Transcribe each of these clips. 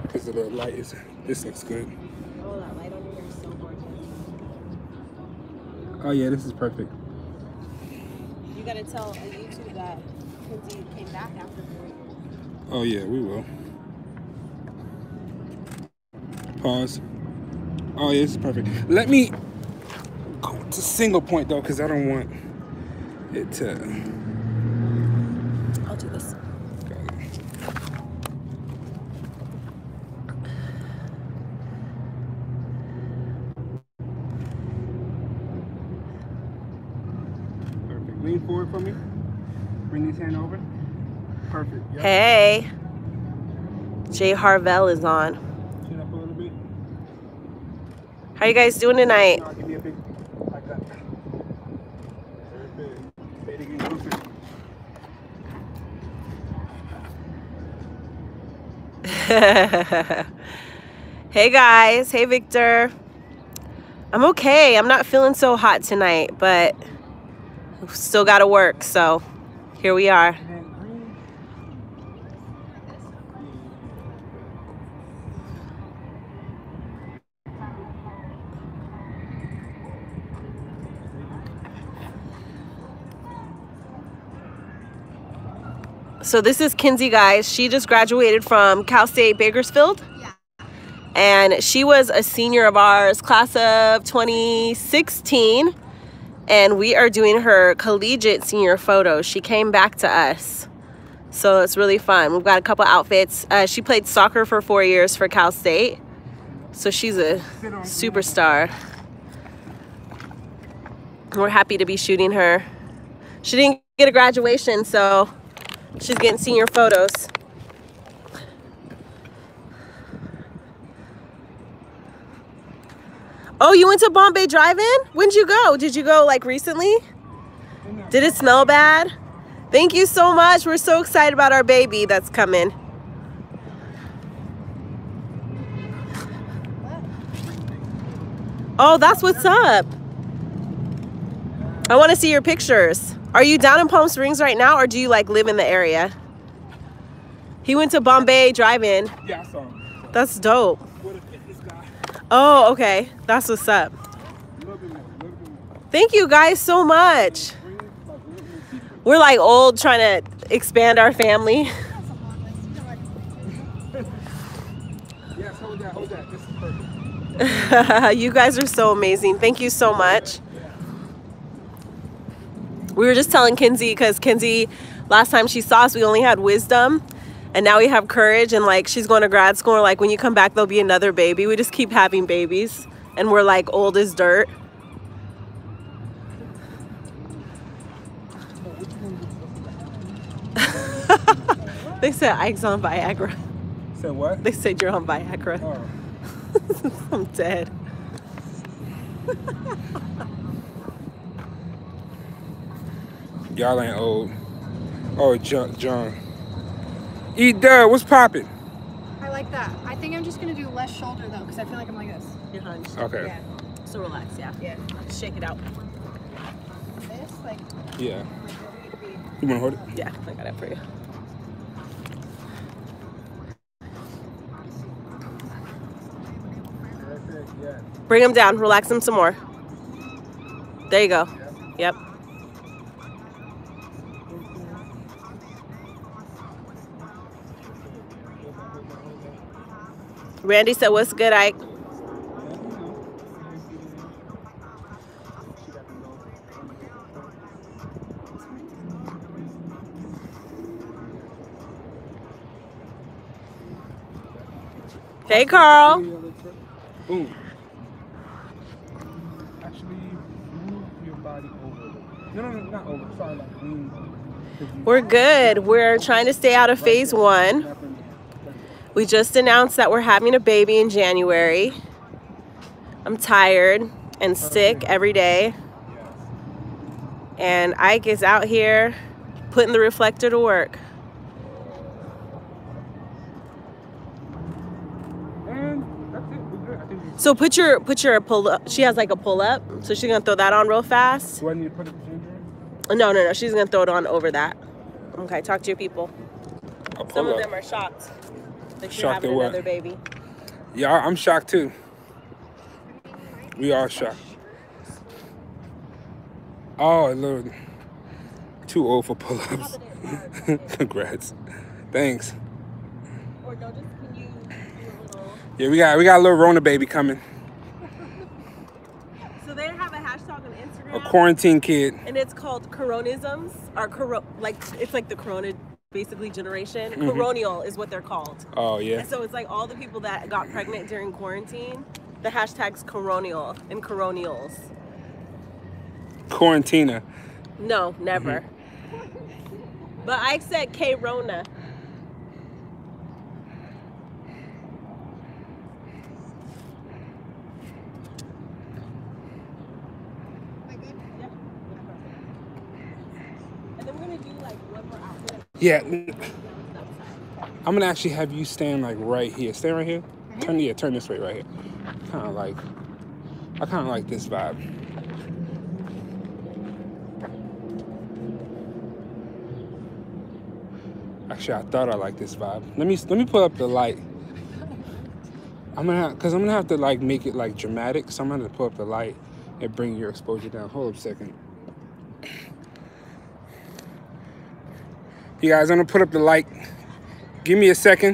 because of the light. This looks good. Oh, that light over here is so gorgeous. Oh yeah, this is perfect. You gotta tell YouTube that Kinsey came back after 4 years. Oh yeah, we will. Pause. Oh yeah, this is perfect. Let me go to single point though, because I don't want it to. I'll do this. Perfect. Lean forward for me. Bring this hand over. Perfect. Yep. Hey. Jay Harvell is on. Chin up a little bit. How you guys doing tonight? No, give me a big like that. Perfect. Say it again closer. Hey guys. Hey Victor. I'm okay. I'm not feeling so hot tonight, but still gotta work, so here we are. So this is Kinsey, guys. She just graduated from Cal State Bakersfield. Yeah. And she was a senior of ours, class of 2016. And we are doing her collegiate senior photo. She came back to us. So it's really fun. We've got a couple outfits. She played soccer for 4 years for Cal State. So she's a superstar. We're happy to be shooting her. She didn't get a graduation, so she's getting senior photos. Oh, you went to Bombay Drive-In? When'd you go? Did you go like recently? Did it smell bad? Thank you so much. We're so excited about our baby that's coming. Oh, that's what's up. I want to see your pictures. Are you down in Palm Springs right now, or do you like live in the area? He went to Bombay Drive-In. Yeah, I saw him. That's dope. What a fitness guy. Oh, okay. That's what's up. Thank you guys so much. We're like old trying to expand our family. Yes, hold that. This is perfect. You guys are so amazing. Thank you so much. We were just telling Kinsey, because Kinsey, last time she saw us, we only had wisdom. And now we have courage, and like she's going to grad school. And like when you come back, there'll be another baby. We just keep having babies, and we're like old as dirt. They said Ike's on Viagra. Said what? They said you're on Viagra. Oh. I'm dead. Y'all ain't old. Oh, John. Dub, what's poppin'? I like that. I think I'm just gonna do less shoulder though, because I feel like I'm like this. You're hunched. Okay. Yeah. So relax, yeah. Yeah. Shake it out. This, like, Yeah. like where we need to be. You wanna hold it? Yeah, I got it for you. Bring him down. Relax him some more. There you go. Yep. Randy said, "What's good, Ike?" Hey, Carl. Boom. Actually, move your body over. No, not over. Sorry, like lean. We're good. We're trying to stay out of phase 1. We just announced that we're having a baby in January. I'm tired and sick every day. And Ike is out here putting the reflector to work. So put your pull up. She has like a pull up, so she's gonna throw that on real fast. Do I need to put it in? No. She's gonna throw it on over that. Okay, talk to your people. I'll pull Some of up. them are shocked. that you're having another baby. Yeah, I'm shocked too. We are shocked. Oh, Lord. Too old for pull-ups. Congrats. Thanks. Or no, just can you do a little... Yeah, we got a little Rona baby coming. So they have a hashtag on Instagram. A quarantine kid. And it's called Coronisms, or it's like the Corona basically generation. Coronial is what they're called. Oh yeah. And so it's like all the people that got pregnant during quarantine. The hashtag's Coronial and Coronials. Quarantina. No, never. But I said K-Rona. And then we're gonna do like one more outfit. Yeah. I'm gonna actually have you stand like right here. Stand right here. Turn this way right here. I kind of like this vibe. Actually, I thought I liked this vibe. Let me pull up the light. I'm gonna have to like make it like dramatic. So I'm gonna pull up the light and bring your exposure down. Hold up a second. You guys, I'm gonna put up the light. Give me a second.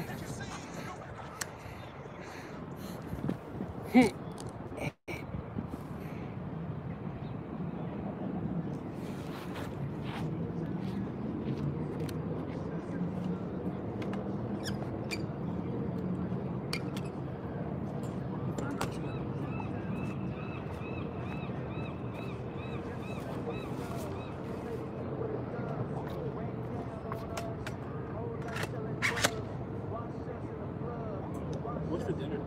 What's for dinner?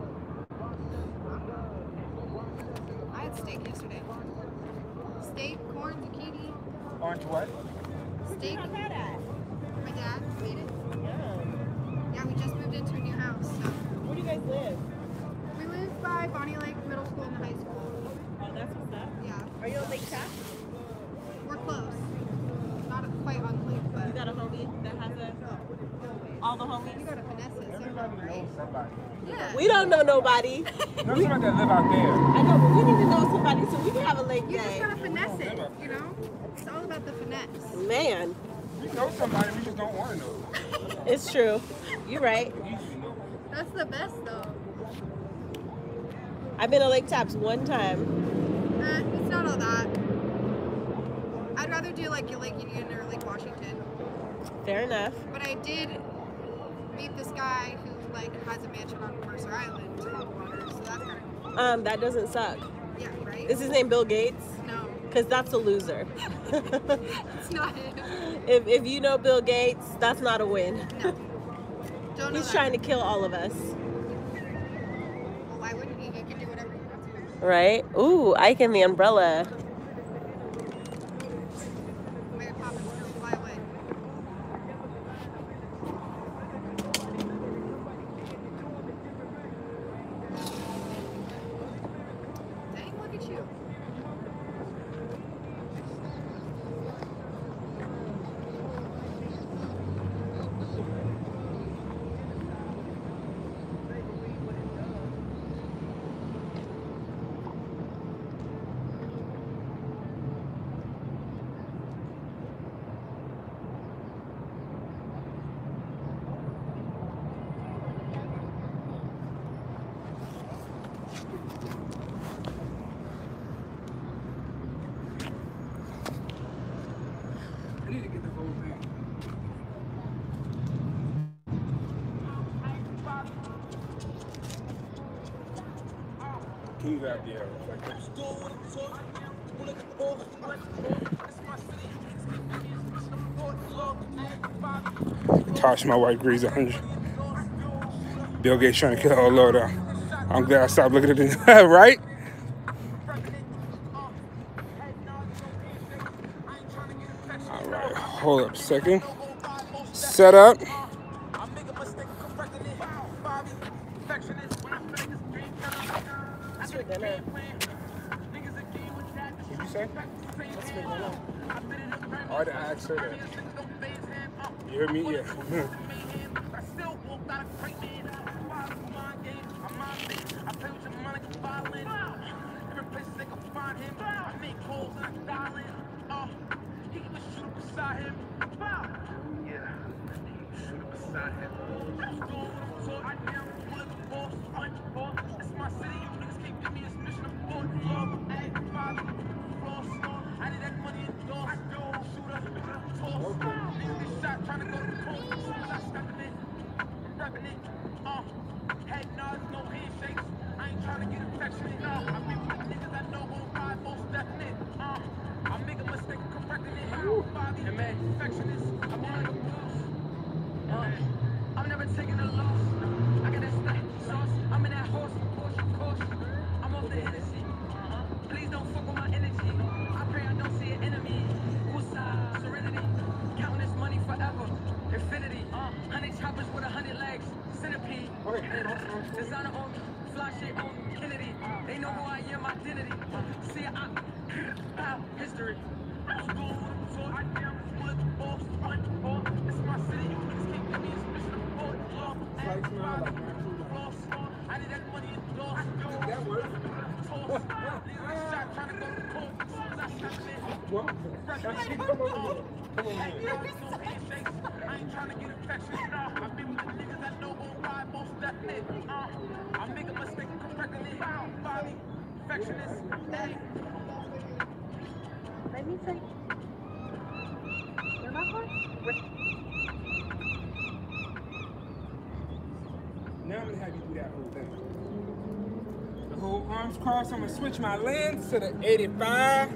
I had steak yesterday. Steak, corn, zucchini. Orange what? Steak. My dad made it. Yeah. Yeah, we just moved into a new house. So. Where do you guys live? We live by Bonnie Lake Middle School and High School. Oh, that's what's up. Yeah. Are you on Lake Tap? We're close. Not quite on the lake, but. You got a homie that has all the You homies? go to Finesses, right? Somebody. Yeah. We don't know nobody. No, somebody that live out there. I know, but we need to know somebody so we can have a lake You just day. gotta finesse it, you know? It's all about the finesse. Man, We know somebody, we just don't want to know. it's true. You're right. We usually know. That's the best, though. I've been to Lake Taps one time. It's not all that. I'd rather do like Lake Union or Lake Washington. Fair enough. But I did meet this guy who like has a mansion on Mercer Island, on the water, so that's kind of cool. That doesn't suck. Yeah, right? Is his name Bill Gates? No, Because that's a loser. it's not him. If you know Bill Gates, that's not a win. No. Don't know He's that. trying to kill all of us. Well, why wouldn't he? He can do whatever he wants to. Right? Ooh, Ike and the umbrella. Mary Poppins is gonna fly away. Dang, look at you. I need to get the whole thing. Can you grab the reflector? Tosh, my white grease 100. Bill Gates trying to kill her load out. I'm glad I stopped looking at it. Right? All right, hold up a second. Set up. That's for dinner. What'd you say? That's for dinner. Oh, I didn't ask her that. You heard me? Yeah. Head nods, no handshakes. I ain't trying to get affectionate. I be with the niggas I know gon' ride most definite. I make a mistake correcting it. Bobby, and man, perfectionist. I'm on the boss. I'm never taking a loss. I got that snack sauce. I'm in that horse, of course. I'm off the Hennessy. Please don't fuck with my energy. I pray I don't see an enemy. Woosah, serenity. Counting this money forever. Infinity. 100 choppers with 100 legs. Centipede. Designer on me. Fly shit on Kennedy. They know who I am, identity. See, history. This is my city. You niggas can't give me a special report. I need that money in the loss. That works. Shot trying to go to court. As soon as I shot it. Come on. I ain't trying to get affectionate. I be with the niggas I know gon' ride most definite. I make a mistake correcting it. Bobby, perfectionist. Hey. Let me say. You're not going? Now I'm gonna have you do that whole thing. The whole arms crossed. I'm gonna switch my lens to the 85.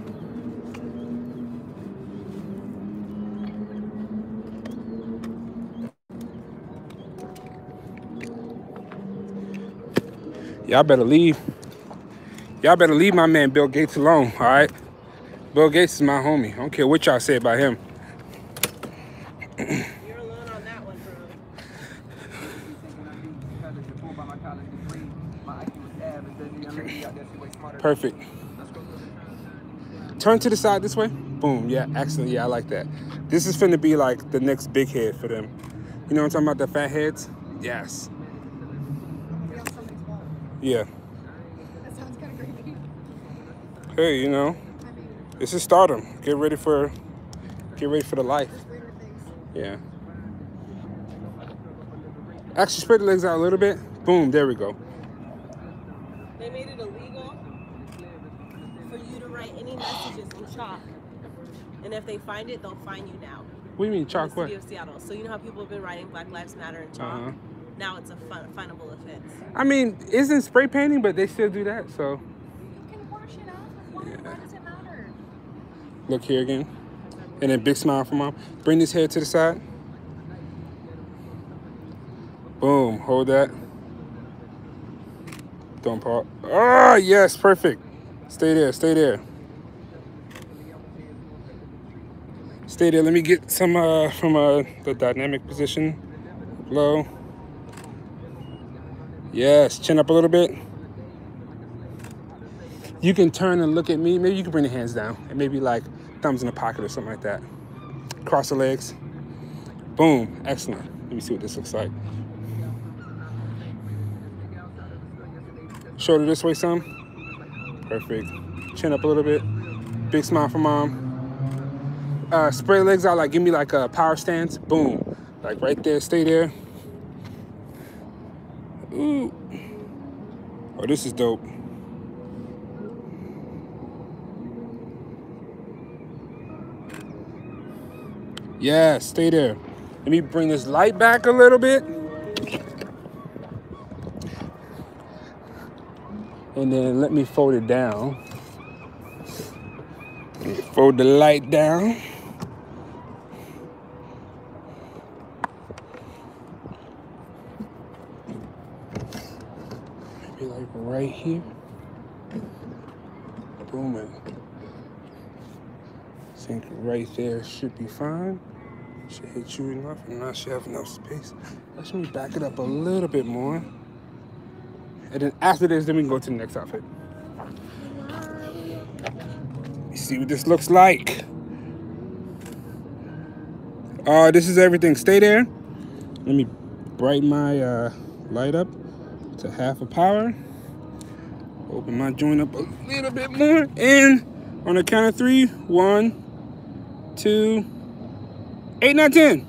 Y'all better leave. Y'all better leave my man Bill Gates alone, all right? Bill Gates is my homie. I don't care what y'all say about him. You're alone on that one, bro. Perfect. Turn to the side this way. Boom. Yeah, excellent. Yeah, I like that. This is finna be like the next big head for them. You know what I'm talking about? The fat heads? Yes. Yeah. That sounds kind of creepy. Hey, you know, this is stardom. Get ready for the life. Yeah. Actually, spread the legs out a little bit. Boom. There we go. They made it illegal for you to write any messages in chalk, and if they find it, they'll fine you now. What do you mean chalk? What? In the city of Seattle. So you know how people have been writing Black Lives Matter in chalk? Now it's a finable offense. I mean, isn't spray painting, but they still do that, so. You can wash it off with water. Why does it matter? Look here again. And then big smile for mom. Bring this head to the side. Boom. Hold that. Don't pop. Oh, yes. Perfect. Stay there. Stay there. Stay there. Let me get some from the dynamic position. Low. Yes. Chin up a little bit. You can turn and look at me. Maybe you can bring the hands down and maybe like thumbs in the pocket or something like that. Cross the legs. Boom. Excellent. Let me see what this looks like. Shoulder this way some. Perfect. Chin up a little bit. Big smile for mom. Spread the legs out, like give me like a power stance. Boom. Like right there. Stay there. Ooh. Oh, this is dope. Yeah, stay there. Let me bring this light back a little bit. And then let me fold it down. Fold the light down. Maybe like right here. Boom. And I think right there should be fine. Should hit you enough, and now should have enough space. Let me back it up a little bit more. And then after this, then we can go to the next outfit. You see what this looks like. This is everything. Stay there. Let me brighten my light up to half a power. Open my joint up a little bit more. And on the count of 3, 1, 2, 8, 9, 10.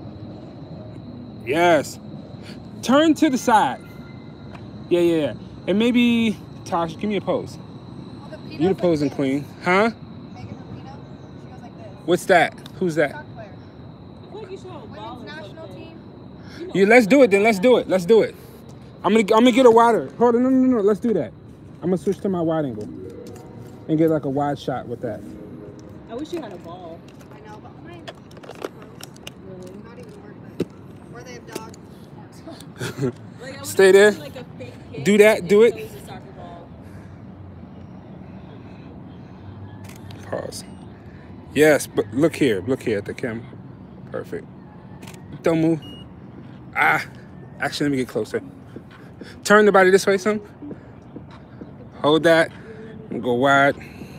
Yes. Turn to the side. Yeah. And maybe, Tasha, give me a pose. You the posing queen. Huh? Megan Rapinoe, she goes like this. What's that? Who's that? Soccer player. I feel like you should have a ball Women's or national something. team. You Yeah, let's do it then. Let's do it. Let's do it. I'm gonna get a wider. Hold on, no. Let's do that. I'm gonna switch to my wide angle and get like a wide shot with that. I wish you had a ball. I know, but mine is gross. Not even worth it. Or they have dogs. Like, I would Stay there. Like a fake kick Do that. Do and it. use a soccer ball. Pause. Yes, but look here at the camera. Perfect. Don't move. Actually, let me get closer. Turn the body this way, son. Hold that. And go wide.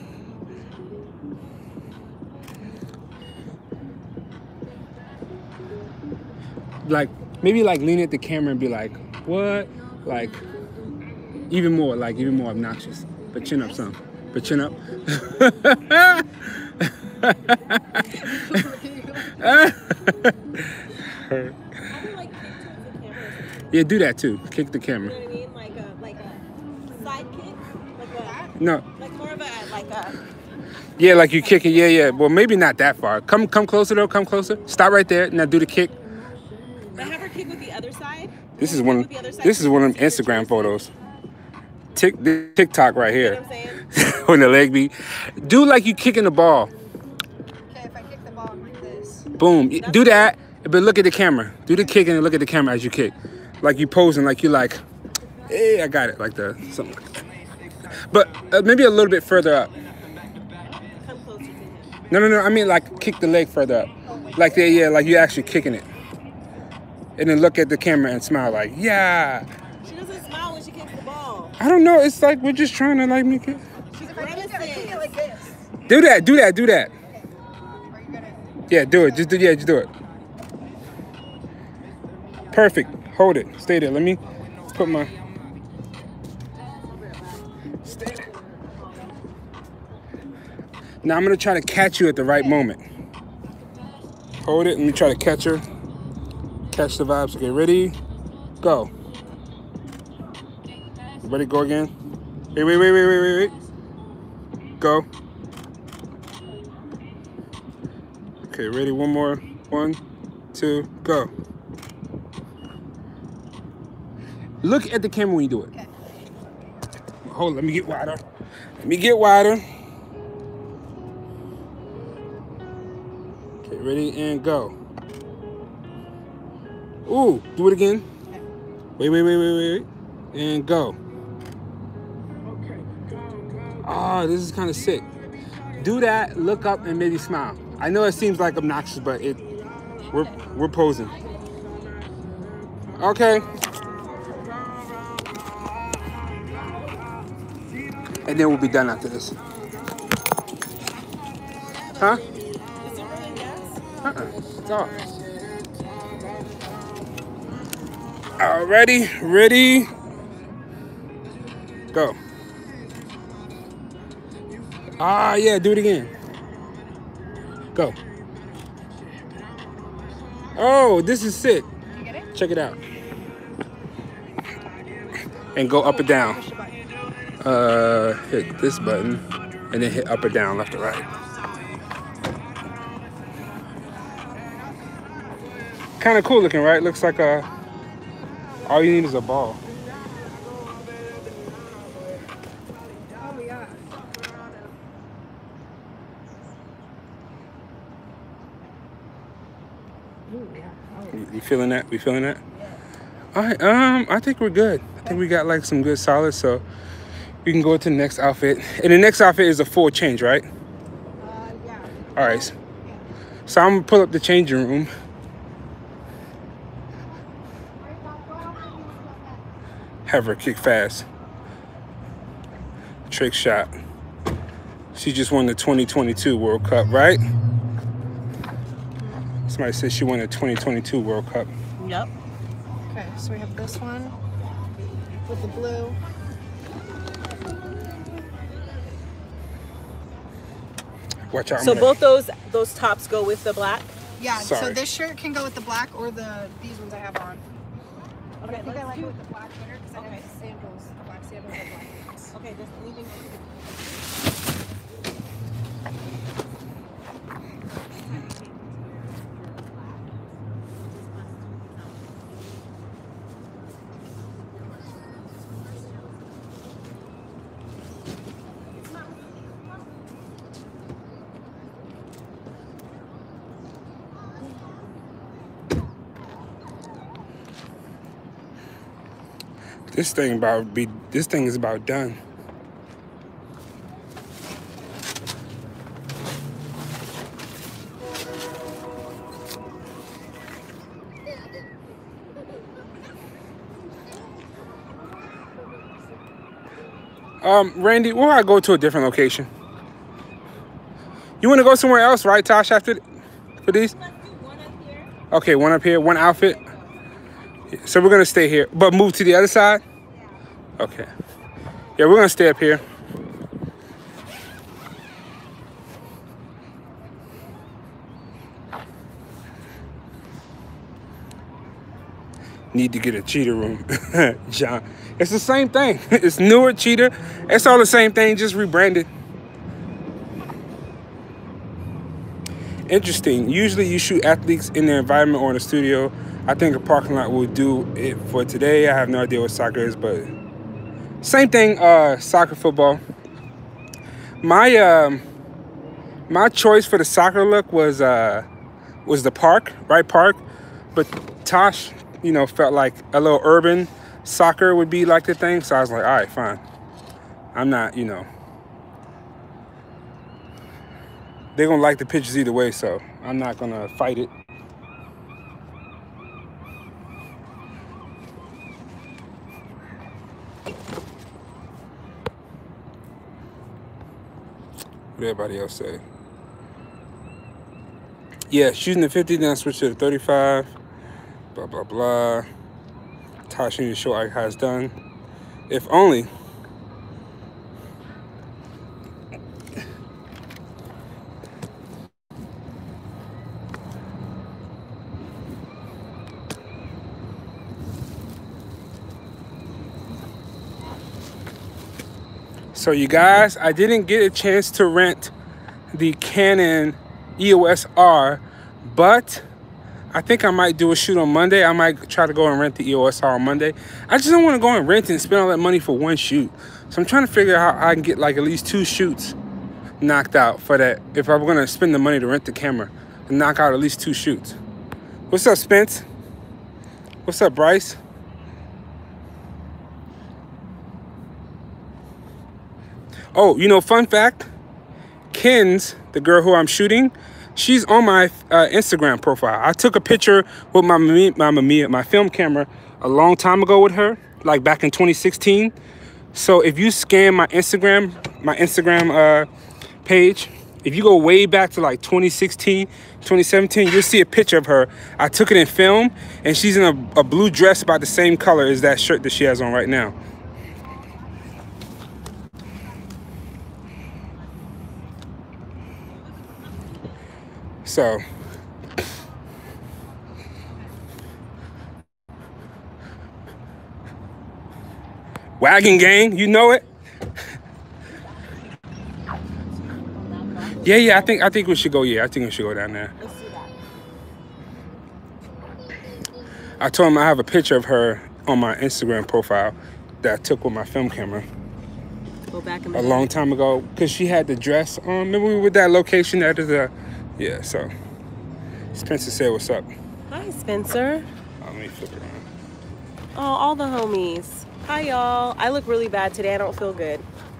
Like, maybe like lean at the camera and be like, what? Like, even more obnoxious. But chin up some. But chin up. Yeah, do that too. Kick the camera. You know what I mean? Like a side kick? No. Like more of a, like a... Yeah, like you kick it. Yeah. Well, maybe not that far. Come closer though. Come closer. Stop right there. Now do the kick. But have her kick with the other side. This is one of them Instagram photos. TikTok right You know here. what I'm saying? When the leg beat. Do like you kicking the ball. Okay, if I kick the ball, I'm like this. Boom. Do that, but look at the camera. Do the kick and look at the camera as you kick. Like you posing, like you like, hey, I got it, like something like that. But maybe a little bit further up. Come closer to him. No. I mean like kick the leg further up. Like that, yeah, like you actually kicking it. And then look at the camera and smile like, yeah. She doesn't smile when she kicks the ball. I don't know. It's like we're just trying to like make it. She's if I kick it like this. Do that. Are you gonna? Yeah, do it. Just do it. Perfect. Hold it. Stay there. Let me put my. Stay there. Now I'm gonna try to catch you at the right moment. Hold it. Let me try to catch her. Catch the vibes. Okay, ready? Go. Ready? Go again. Wait. Go. Okay, ready? One more. 1, 2, go. Look at the camera when you do it. Okay. Hold on, let me get wider. Okay, ready and go. Ooh, do it again. Wait. And go. Oh, this is kind of sick. Do that, look up, and maybe smile. I know it seems like obnoxious, but we're posing. Okay. And then we'll be done after this. Huh? Is it really gas? It's off. Ready, go. Yeah, do it again. Go. Oh, this is sick. You get it? Check it out. And go up or down. Push the button. Hit this button and then hit up or down, left or right. Kind of cool looking, right? Looks like all you need is a ball. Oh yeah. You feeling that? We feeling that? All right. I think we're good. I think we got like some good solids, so we can go to the next outfit. And the next outfit is a full change, right? Yeah. All right. So I'm gonna pull up the changing room. Have her kick fast. Trick shot. She just won the 2022 World Cup, right? Somebody said she won the 2022 World Cup. Yep. Okay, so we have this one with the blue. Watch out. I'm So gonna- both those tops go with the black? Yeah, so Sorry. this shirt can go with the black or these ones I have on. Okay, I think I like it with the black better because I Okay. have sandals, black sandals and black pants. Okay, just leaving. This thing is about done. Randy, we'll I go to a different location. You want to go somewhere else, right, Tosh, after for these? Okay, one up here, one outfit. So we're gonna stay here, but move to the other side? Okay. Yeah, we're gonna stay up here. Need to get a cheetah room, John. It's the same thing. It's newer cheetah. It's all the same thing, just rebranded. Interesting. Usually you shoot athletes in their environment or in a studio. I think a parking lot will do it for today. I have no idea what soccer is, but same thing, soccer, football. My choice for the soccer look was the park, right park. But Tosh, you know, felt like a little urban soccer would be like the thing. So I was like, all right, fine. I'm not, you know. They're gonna like the pictures either way, so I'm not gonna fight it. What everybody else say? Yeah, shooting the 50, then I switch to the 35. Blah, blah, blah. Tosh need to show Ike how it's done. If only. So you guys, I didn't get a chance to rent the Canon EOS R, but I think I might do a shoot on Monday. I might try to go and rent the EOS R on Monday. I just don't want to go and rent and spend all that money for one shoot. So I'm trying to figure out how I can get like at least 2 shoots knocked out for that. If I'm going to spend the money to rent the camera, and knock out at least 2 shoots. What's up, Spence? What's up, Bryce? Oh, you know, fun fact, Kins, the girl who I'm shooting, she's on my Instagram profile. I took a picture with my film camera a long time ago with her, like back in 2016. So if you scan my Instagram page, if you go way back to like 2016, 2017, you'll see a picture of her. I took it in film, and she's in a blue dress about the same color as that shirt that she has on right now. So, Wagon Gang, you know it. Yeah, I think we should go. Yeah, I think we should go down there. I told him I have a picture of her on my Instagram profile that I took with my film camera. Go back a long time ago, because she had the dress on. Remember we were at that location that is a. Yeah, so Spencer said, what's up? Hi, Spencer. Oh, let me flip around. Oh, all the homies. Hi, y'all. I look really bad today. I don't feel good.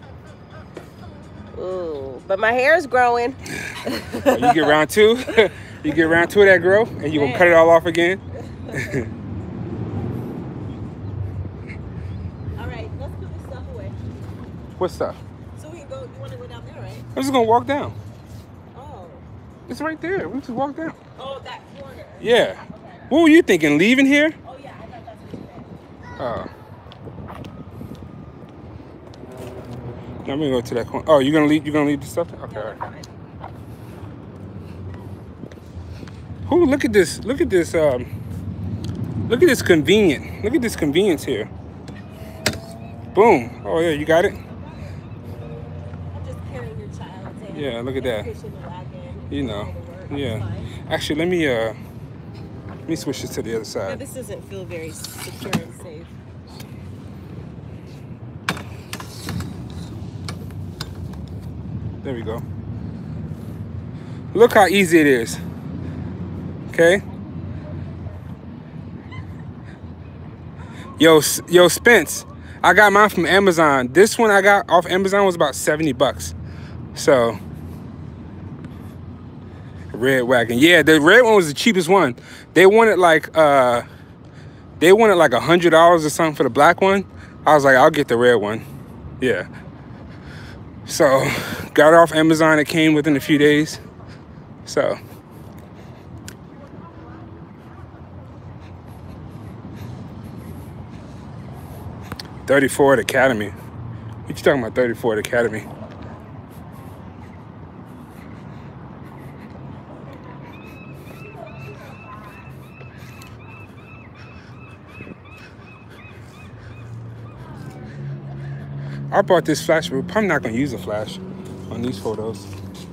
Ooh, but my hair is growing. Oh, you get round 2? You get round 2 of that grow, and you gonna cut it all off again? All right, let's put this stuff away. What stuff? So we can go, you want to go down there, right? I'm just gonna walk down. Oh. It's right there. We just walk down. Oh, that corner. Yeah. Okay. What were you thinking? Leaving here? Oh, yeah, I thought that's what you meant. Oh. Now I'm gonna go to that corner. Oh, you're gonna leave the stuff? Okay. All right. Ooh, look at this. Look at this. Look at this convenient. Look at this convenience here. Boom. Oh yeah, you got it. I'm just carrying your child. Yeah, look at that. Pushing the wagon. You know. It's Yeah. fine. Actually, let me switch this to the other Yeah, side. this doesn't feel very secure and safe. There we go. Look how easy it is. Okay? Yo, Spence. I got mine from Amazon. This one I got off Amazon was about 70 bucks. So, red wagon. Yeah, the red one was the cheapest one. They wanted like $100 or something for the black one. I was like, I'll get the red one. Yeah. So, got it off Amazon. It came within a few days. So, $30 Ford Academy. What you talking about, $30 Ford Academy? I bought this flash, but I'm not gonna use a flash on these photos.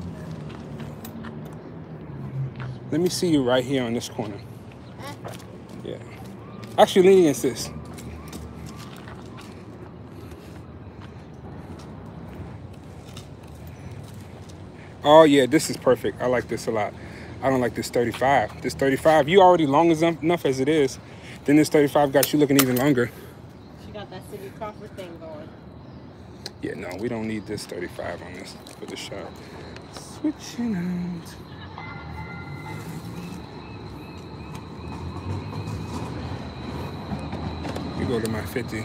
Let me see you right here on this corner. Yeah. Actually, lean against this. Oh yeah, this is perfect. I like this a lot. I don't like this 35. This 35, you already long enough as it is. Then this 35 got you looking even longer. She got that Cindy Crawford thing going. Yeah, no, we don't need this 35 on this for the shot. Switching out. We go to my 50.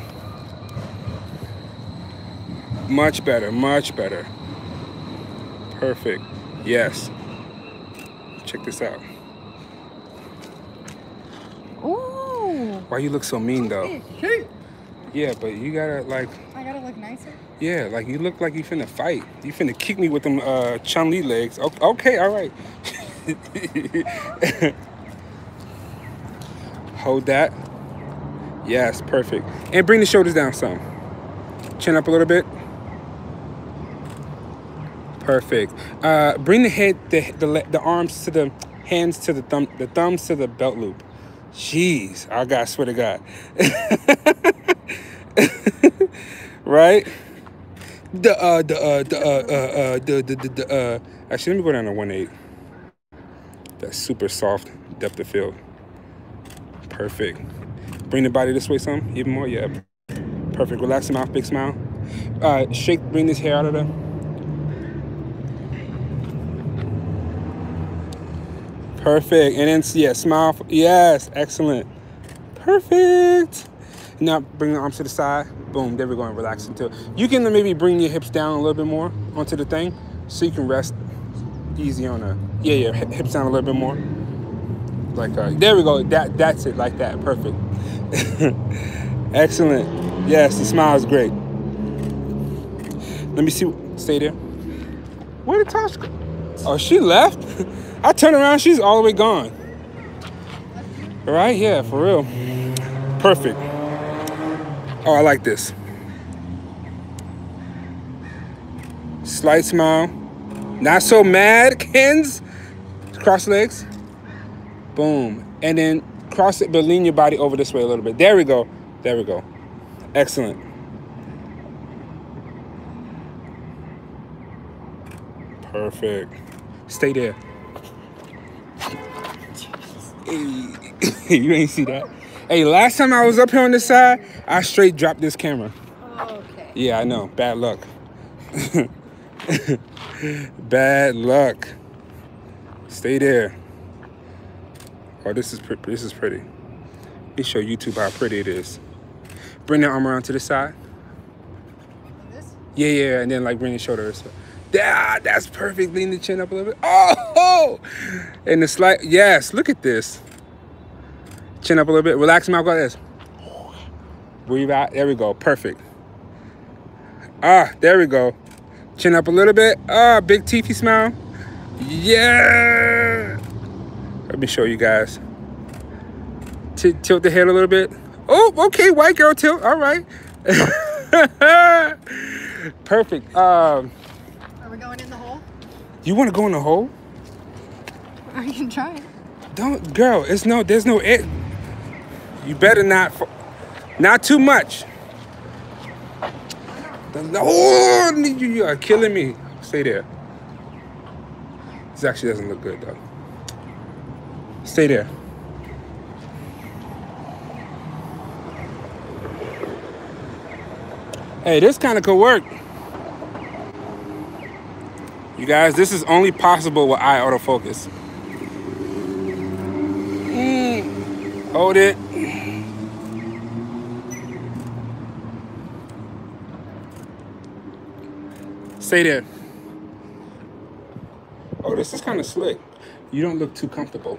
Much better, much better. Perfect. Yes. Check this out. Ooh. Why you look so mean though? Yeah, but you gotta like. I gotta look nicer. Yeah, like you look like you finna fight. You finna kick me with them Chun-Li legs. Okay, all right. Hold that. Yes, perfect. And bring the shoulders down some. Chin up a little bit. Perfect. Bring the head, the arms to the hands to the thumbs to the belt loop. Jeez, I got, swear to God. Right? Actually, let me go down to 1.8. That's super soft depth of field. Perfect. Bring the body this way some, even more. Yeah. Perfect. Relax the mouth, big smile. Shake, bring this hair out of there. Perfect. And then, yeah, smile. Yes, excellent. Perfect. Now, bring the arms to the side. Boom, there we go, and relax into it. You can maybe bring your hips down a little bit more onto the thing so you can rest easy on the, yeah, hips down a little bit more. Like, there we go. That's it, like that. Perfect. Excellent. Yes, the smile is great. Let me see. Stay there. Where did Tosh go? Oh, she left? I turn around, she's all the way gone. Right? Yeah, for real. Perfect. Oh, I like this. Slight smile. Not so mad, Kens. Cross legs. Boom. And then cross it, but lean your body over this way a little bit. There we go. There we go. Excellent. Perfect. Stay there. Hey, you ain't see that. Hey, last time I was up here on this side, I straight dropped this camera. Okay. Yeah, I know. Bad luck. Bad luck. Stay there. Oh, this is pretty. Let me show YouTube how pretty it is. Bring the arm around to the side. Like this? Yeah, and then like bring the shoulders. Yeah, that's perfect. Lean the chin up a little bit. Oh, and the slight. Yes, look at this. Chin up a little bit. Relax mouth like this. Breathe out. There we go. Perfect. There we go. Chin up a little bit. Big teethy smile. Yeah. Let me show you guys. Tilt the head a little bit. Oh, okay. White girl tilt. All right. Perfect. Are we going in the hole? You want to go in the hole? Or you can try it. Don't, girl. There's no air. You better not. Not too much. Oh, you are killing me. Stay there. This actually doesn't look good though. Stay there. Hey, this kind of could work. You guys, this is only possible with eye autofocus. Hold it. Stay there. Oh, this is kind of slick. You don't look too comfortable.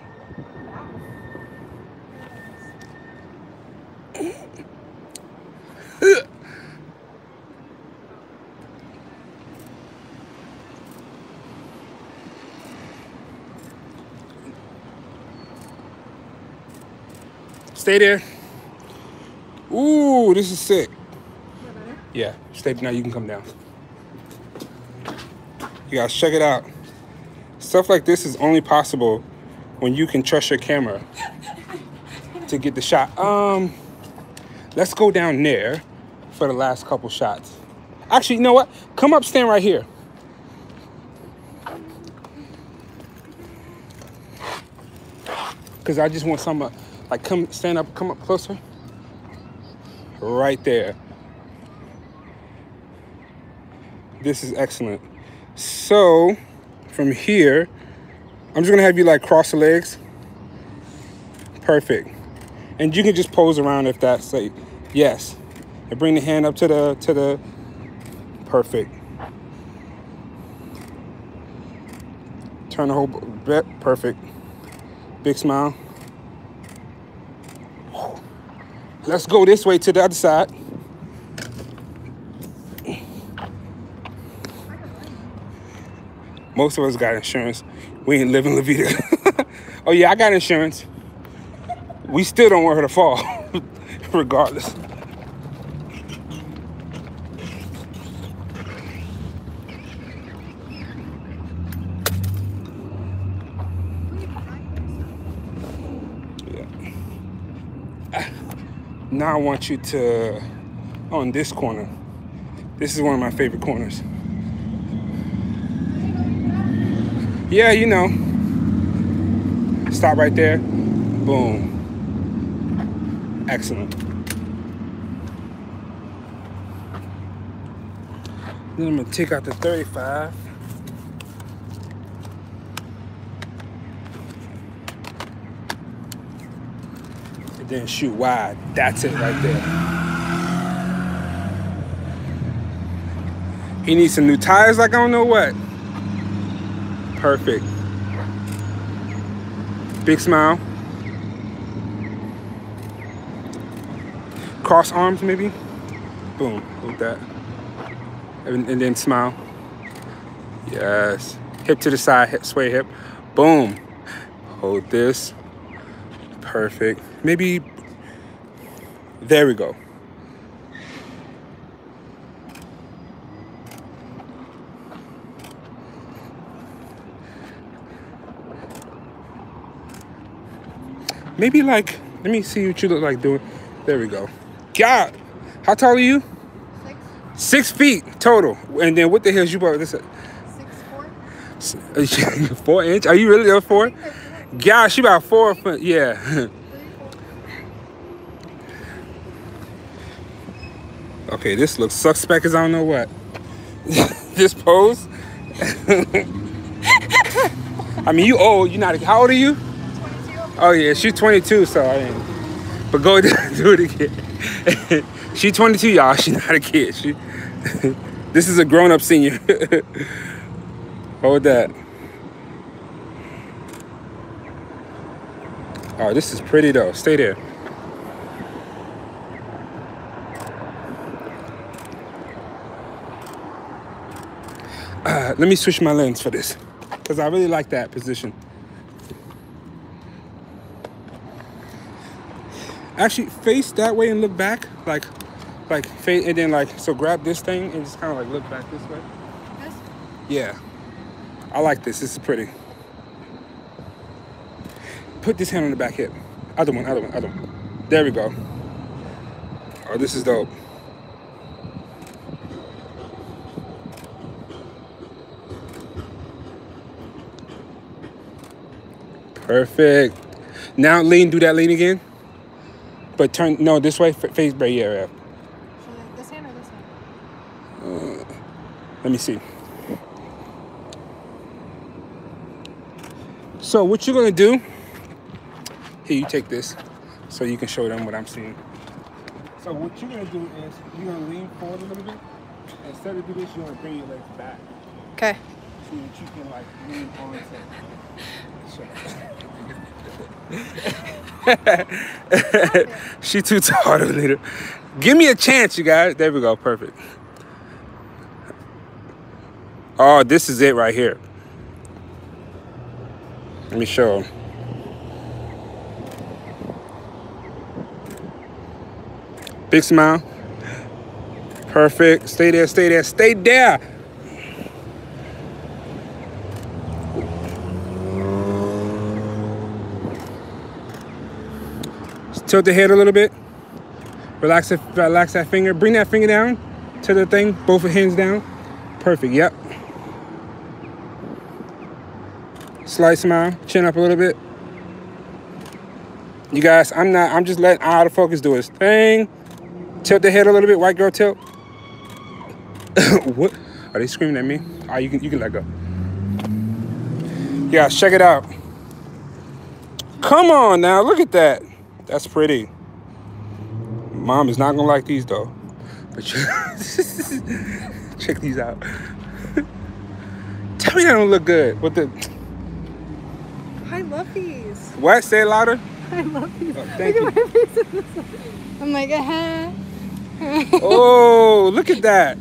Stay there. Ooh, this is sick. Yeah, stay now. You can come down. You guys, check it out. Stuff like this is only possible when you can trust your camera to get the shot. Let's go down there for the last couple shots. Actually, you know what? Come up, stand right here. Because I just want some, like, come stand up, come up closer. Right there. This is excellent. So, from here, I'm just gonna have you like cross the legs. Perfect. And you can just pose around if that's like, yes. And bring the hand up to the, perfect. Turn the whole bit, perfect. Big smile. Let's go this way to the other side. Most of us got insurance. We ain't living La Vida. Oh yeah, I got insurance. We still don't want her to fall, regardless. Yeah. Now I want you to, on this corner. This is one of my favorite corners. Yeah, you know. Stop right there. Boom. Excellent. Then I'm gonna take out the 35. And then shoot wide. That's it right there. He needs some new tires like I don't know what. Perfect. Big smile. Cross arms maybe. Boom, hold that. And then smile. Yes. Hip to the side, hip, sway hip. Boom. Hold this. Perfect. Maybe, there we go. Maybe like, let me see what you look like doing. There we go. God, how tall are you? 6 feet total. And then what the hell is you about this? 6'4". 4 inch? Are you really a 4? Gosh, she about 4 foot. Yeah. Okay, this looks suspect as I don't know what. This pose. I mean, you old. You not. How old are you? 22. Oh yeah, she's 22. So I mean, but go do it again. She's 22, y'all. She's not a kid. This is a grown-up senior. Hold that. Oh, this is pretty though. Stay there. Let me switch my lens for this because I really like that position. Actually, face that way and look back, like face, and then like, so grab this thing and just kind of like look back this way. This? Yeah, I like this. This is pretty. Put this hand on the back hip. Other one. There we go. Oh, this is dope. Perfect. Now lean, do that lean again. But turn, no, this way, face right here. So this hand or this hand? Let me see. So what you're gonna do, here, you take this so you can show them what I'm seeing. So what you're gonna do is you're gonna lean forward a little bit. Instead of do this, you're gonna bring your legs back. Okay. So that you can like lean onto. She too tall to lead her. Give me a chance, you guys. There we go. Perfect. Oh, this is it right here. Let me show them. Big smile. Perfect. Stay there, stay there, stay there. Just tilt the head a little bit. Relax that finger. Bring that finger down to the thing. Both hands down. Perfect. Yep. Slight smile. Chin up a little bit. You guys, I'm just letting out of focus do his thing. Tilt the head a little bit. White girl tilt. What? Are they screaming at me? Oh, you can let go. Yeah, check it out. Come on now, look at that. That's pretty. Mom is not gonna like these though. But check these out. Tell me that don't look good. What the? I love these. What? Say it louder. I love these. Oh, thank you. Look at my face in this one. I'm like, Oh, look at that.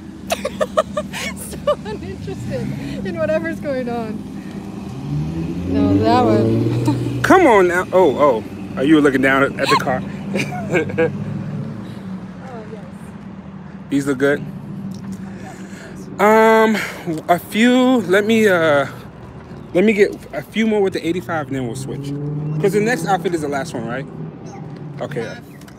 So uninterested in whatever's going on. No, that one. Come on now. Oh. Are you looking down at the car? Oh, yes. These look good. A few. Let me get a few more with the 85, and then we'll switch. Because the next outfit is the last one, right? Okay.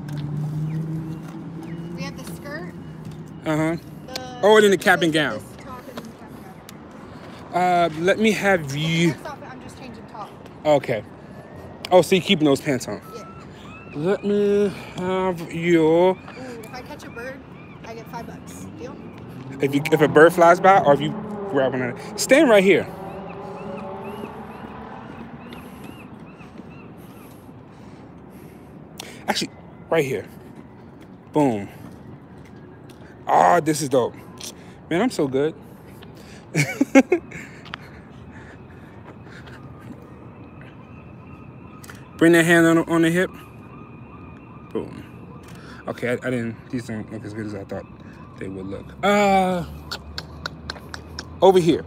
We have the skirt. Oh, and then the cap and gown. This top and the cap and gown. Let me have you. Next outfit, I'm just changing top. Okay. Oh, so you're keeping those pants on. Yeah. Let me have your. Ooh, if I catch a bird, I get $5. Deal? If a bird flies by, or if you grab one, stand right here. Actually, right here. Boom. Ah, this is dope. Man, I'm so good. Bring that hand on the hip. Boom. Okay, I didn't. These don't look as good as I thought they would look. Over here.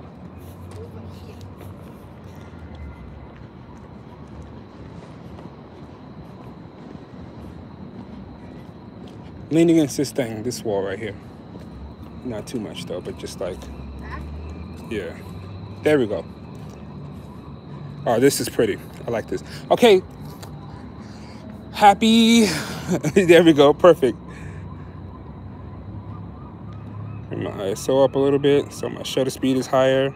Lean against this thing, this wall right here. Not too much though, but just like, yeah. There we go. Oh, this is pretty. I like this. Okay. Happy. There we go. Perfect. Bring my ISO up a little bit so my shutter speed is higher.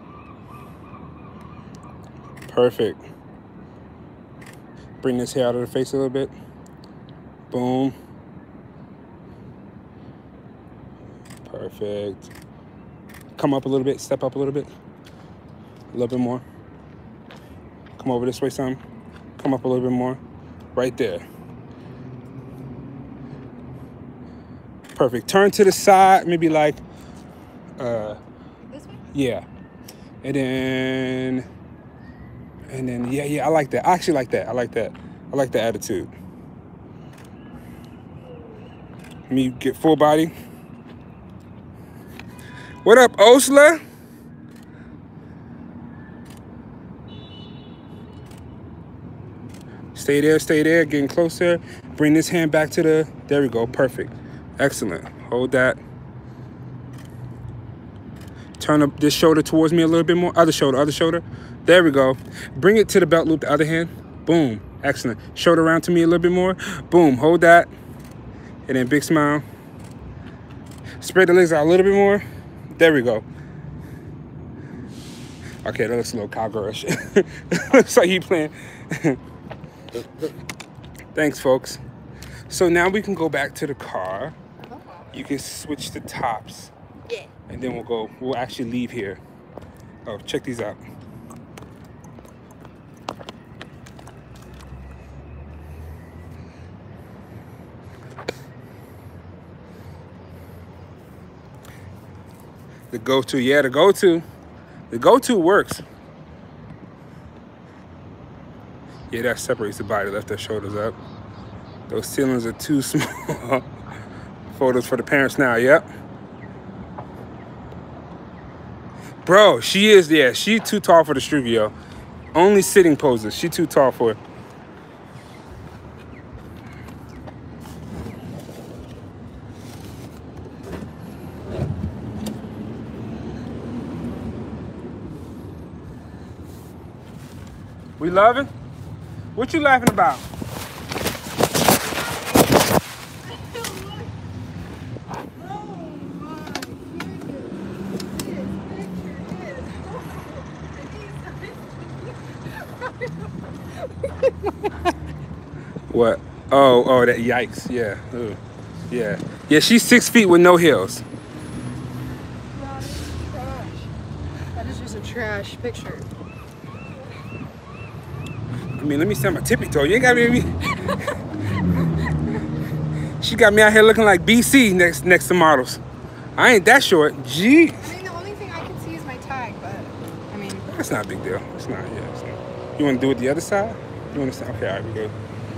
Perfect. Bring this hair out of the face a little bit. Boom. Perfect. Come up a little bit. Step up a little bit. A little bit more. Come over this way some. Come up a little bit more. Right there. Perfect. Turn to the side. Maybe like, This way? yeah. And then, yeah, I like that. I actually like that. I like that. I like the attitude. Let me get full body. What up, Osla? Stay there, getting closer. Bring this hand back to the, there we go, perfect. Excellent, hold that. Turn up this shoulder towards me a little bit more, other shoulder. There we go. Bring it to the belt loop, the other hand. Boom, excellent. Shoulder around to me a little bit more. Boom, hold that. And then big smile. Spread the legs out a little bit more. There we go. Okay, that looks a little cowgirlish. Looks like you playing. Thanks, folks. So now we can go back to the car. You can switch to tops. Yeah. And then we'll actually leave here. Oh, check these out. The go-to, yeah, the go-to works. Yeah, that separates the body, lift their shoulders up. Those ceilings are too small. Photos for the parents now, yep. Bro, she's too tall for the studio. Only sitting poses, she too tall for it. We loving? What you laughing about? What? Oh, that yikes. Yeah. Ugh. Yeah. Yeah, she's 6 feet with no heels. That is just a trash picture. I mean, let me stand my tippy toe. You ain't got me. She got me out here looking like BC next to models. I ain't that short. Gee. I mean, the only thing I can see is my tag, but I mean. That's not a big deal. It's not. Yeah. It's not. You want to do it the other side? You want to? Okay, all right, we good.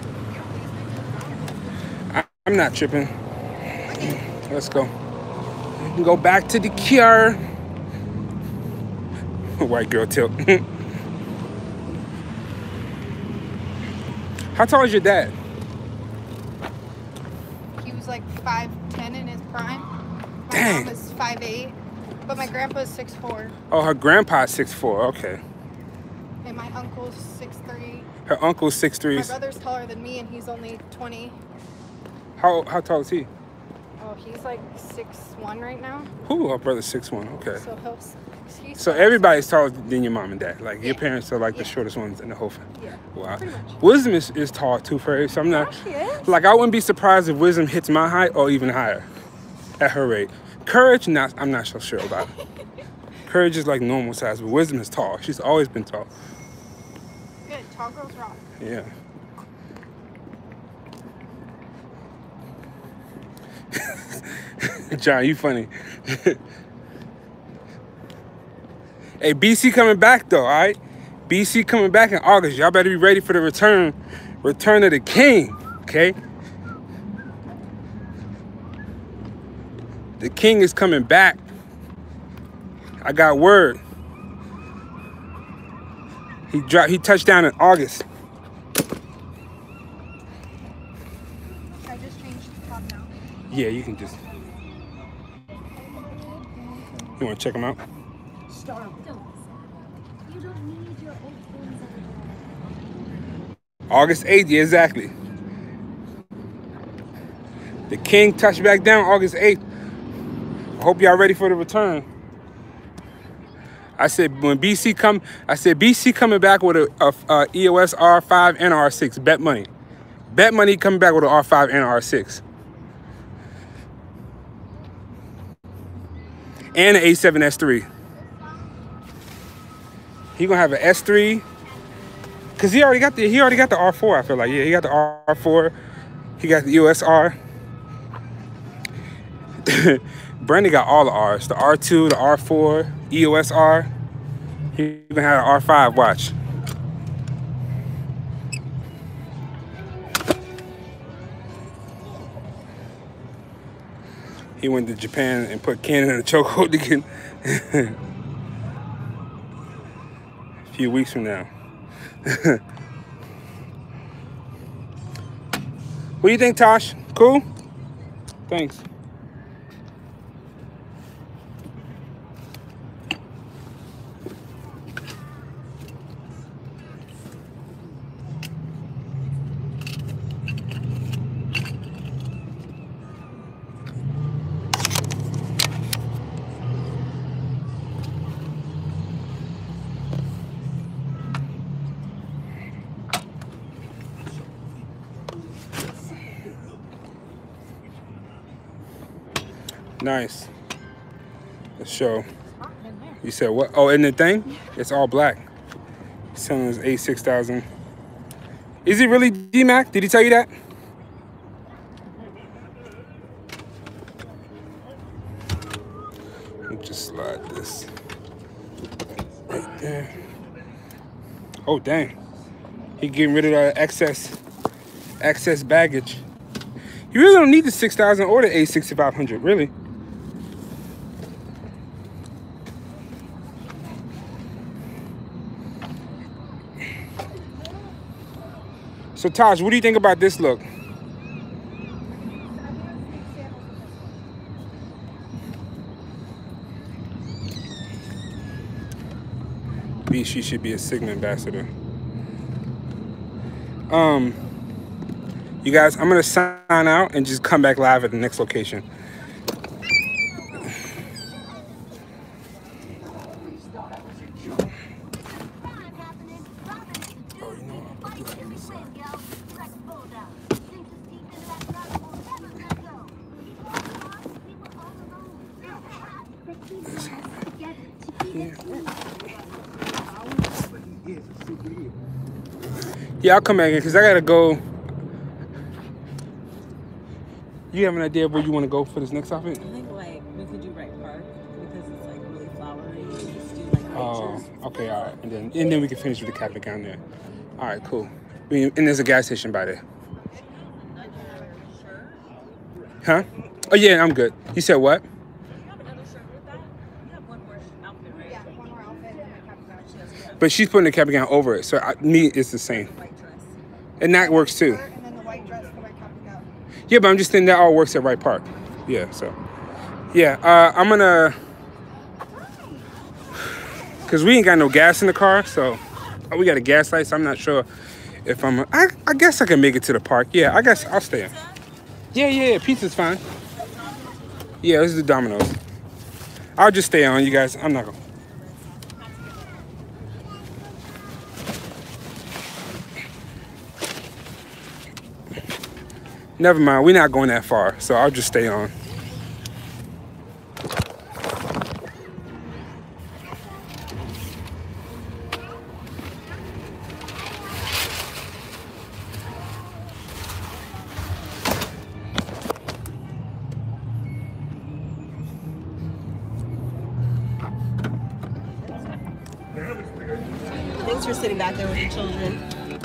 I'm not tripping. Let's go. We can go back to the car. White girl tilt. How tall is your dad? He was like 5'10" in his prime. My Dang. mom is 5'8", but my grandpa's 6'4", Oh, her grandpa's 6'4". Okay. and my uncle's 6'3". Her uncle's 6'3". My brother's taller than me, and he's only 20. How tall is he? Oh, he's like 6'1" right now. Who? Her brother's 6'1". Okay. So he's So everybody's taller than your mom and dad. Like your Yeah. parents are like the Yeah. shortest ones in the whole family. Yeah. Wow. Pretty much. Wisdom is tall too for her. So I'm not She is. like I wouldn't be surprised if Wisdom hits my height or even higher at her rate. Courage, I'm not so sure about it. Courage is like normal size, but Wisdom is tall. She's always been tall. Good. Tall girls rock. Yeah. John, you funny. Hey, BC coming back though, all right? BC coming back in August. Y'all better be ready for the return of the king, okay? The king is coming back. I got word. He touched down in August. I just changed the top now. Yeah, you can just. You want to check them out? You don't need your old things anymore. August 8th, yeah, exactly. The king touched back down August 8th. I hope y'all ready for the return. I said when BC coming back with a EOS R5 and R6. Bet money. Bet money coming back with an R5 and R6. And an A7 S3. He gonna have an S3. Cause he already got the R4, I feel like. Yeah, he got the R4. He got the EOS R. Brandon got all the R's. The R2, the R4, EOS R. He even had an R5, watch. He went to Japan and put Canon in a chokehold again. A few weeks from now. What do you think, Tosh? Cool? Thanks. Nice. Let's show. You said what? Oh, and the thing? It's all black. He's selling us 86,000. Is he really D-Mac? Did he tell you that? Let me just slide this right there. Oh, dang. He getting rid of the excess baggage. You really don't need the 6,000 or the A6500, really. So Taj, what do you think about this look? B, she should be a Sigma ambassador. You guys, I'm gonna sign out and just come back live at the next location. Yeah, I'll come back in because I gotta go. You have an idea of where you want to go for this next outfit? I think like we could do Wright Park because it's like really flowery. Just do like Oh, okay, all right, and then we can finish with the Capricorn there. All right, cool. And there's a gas station by there. Huh? Oh yeah, I'm good. You said what? But she's putting the Capricorn over it, so me, it's the same. And that works too. And then the white dress for my Capricorn. Yeah, but I'm just saying that all works at Wright Park. Yeah, so. Yeah, I'm gonna... Because we ain't got no gas in the car, so... we got a gas light, so I'm not sure if I'm... I guess I can make it to the park. Yeah, I guess I'll stay. Yeah, pizza's fine. Yeah, this is the Domino's. I'll just stay on, you guys. I'm not gonna... Never mind, we're not going that far, so I'll just stay on. Thanks for sitting back there with the children.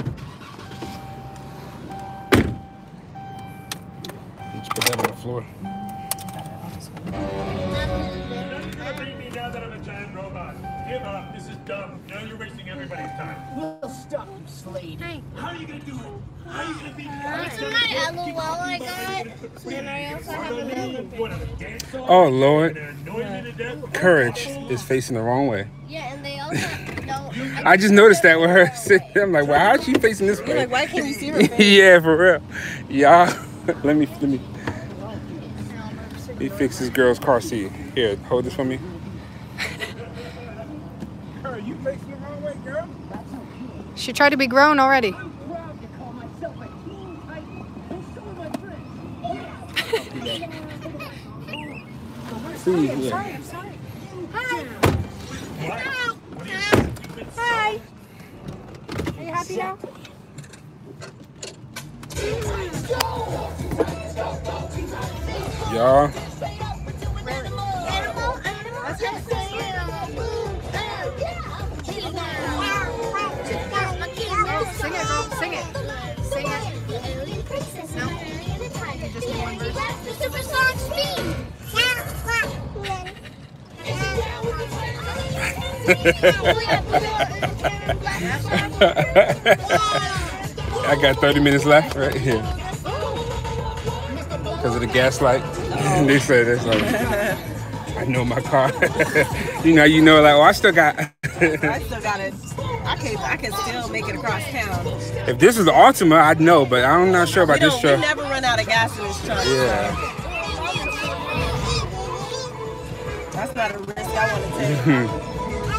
Just put that on the floor. Now that I'm a giant robot. Give up. This is dumb. Now you're wasting everybody's time. We'll stop you, Slade. How are you gonna do it? How are you gonna beat me? It's my LOL I got, and I also have another What, a dance song? Oh, Lord. And annoy me to death? Courage is facing the wrong way. Yeah, and they also don't. I just noticed that with her sitting there. I'm like, wow, how's she facing this way? Like, why can't you see her face? Yeah, for real. Y'all, let me fix this girl's car seat. Here, hold this for me. Girl, you facing the wrong way, girl. She tried to be grown already. I'm proud to call myself a teen titan. And so are my friends. See, yeah. I'm sorry. Hi. Are you happy now? Y'all, Sing it, girl. Sing it. Sing it. No. You just need one verse. Supersonic speed. I got 30 minutes left right here. Because of the gas light. They said it's like, I know my car. you know, like, oh, I still got I still got it. I can still make it across town. If this is the Altima, I'd know, but I'm not sure about this We truck. never run out of gas in this truck. Yeah. That's not a risk I want to take.